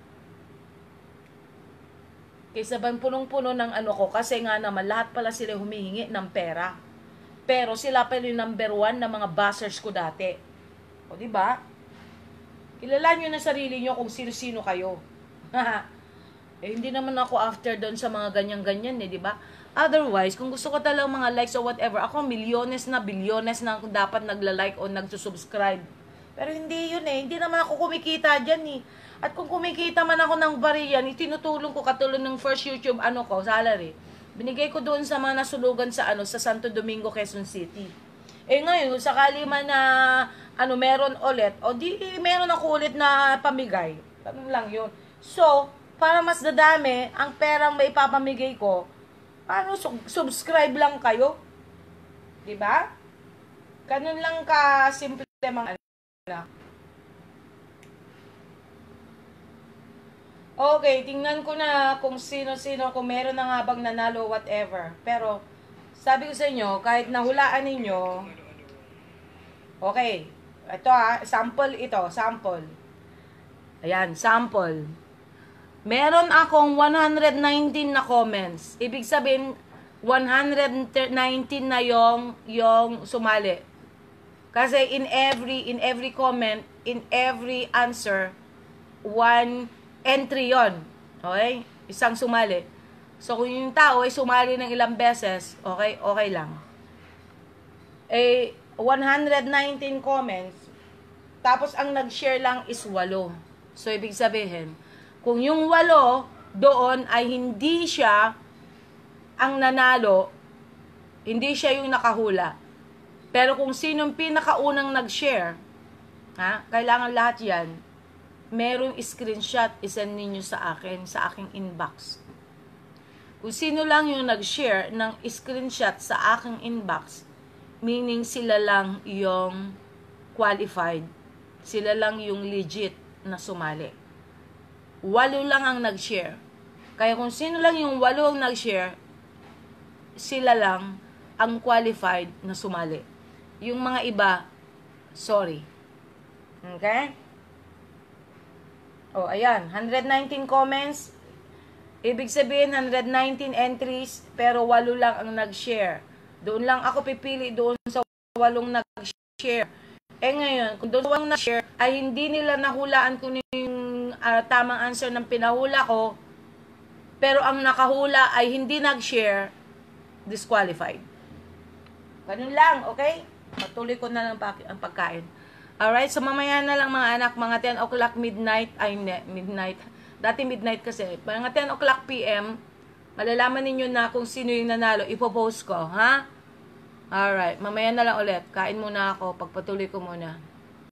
S1: Kaysa ba punong-puno ng ano ko, kasi nga naman lahat pala sila humihingi ng pera. Pero sila pa yung number one na mga buzzers ko dati. O diba? Kilala nyo na sarili nyo kung sino-sino kayo. Eh hindi naman ako after doon sa mga ganyan-ganyan eh, diba? Otherwise, kung gusto ko talagang mga likes or whatever, ako milyones na, bilyones na dapat nagla-like o nagsusubscribe. Pero hindi yun eh. Hindi naman ako kumikita dyan eh. At kung kumikita man ako ng bariyan, itinutulong ko katulad ng first YouTube ano ko, salary. Binigay ko doon sa mga nasulugan sa ano sa Santo Domingo, Quezon City. Eh ngayon, kung sakali man na ano meron ulit, o di meron ako ulit na pamigay. Ganun lang yun. So, para mas dadami ang perang may papamigay ko, paano subscribe lang kayo? 'Di ba? Ganun lang ka simple mga ano. Okay, tingnan ko na kung sino-sino, kung meron na nga bang nanalo whatever. Pero sabi ko sa inyo, kahit nahulaan ninyo, okay, ito ha, sample ito, sample. Ayan, sample. Meron akong one hundred nineteen na comments. Ibig sabihin, one hundred nineteen na yung, yung sumali. Kasi in every, in every comment, in every answer, one entry yon. Okay? Isang sumali. So, kung yung tao ay sumali ng ilang beses, okay, okay lang. Eh, one hundred nineteen comments, tapos ang nag-share lang is walo. So, ibig sabihin, kung yung walo doon ay hindi siya ang nanalo, hindi siya yung nakahula. Pero kung sinong pinakaunang nag-share, ha, kailangan lahat yan, merong screenshot, isend ninyo sa akin, sa aking inbox. Kung sino lang yung nag-share ng screenshot sa aking inbox, meaning sila lang yung qualified, sila lang yung legit na sumali. Walo lang ang nag-share. Kaya kung sino lang yung walo ang nag-share, sila lang ang qualified na sumali. Yung mga iba, sorry. Okay? Oh, ayan. one hundred nineteen comments. Ibig sabihin, one hundred nineteen entries, pero walo lang ang nag-share. Doon lang ako pipili doon sa walong nag-share. Eh ngayon, kung doon walong nag-share, ay hindi nila nahulaan kung yung uh, tamang answer ng pinahula ko, pero ang nakahula ay hindi nag-share, disqualified. Ganun lang, okay? Patuloy ko na lang ang pagkain. Alright, so mamaya na lang mga anak, mga ten o'clock midnight, ay midnight, dati midnight kasi, mga ten o'clock p m, malalaman ninyo na kung sino yung nanalo, ipopost ko, ha? Alright, mamaya na lang ulit, kain muna ako, pagpatuloy ko muna.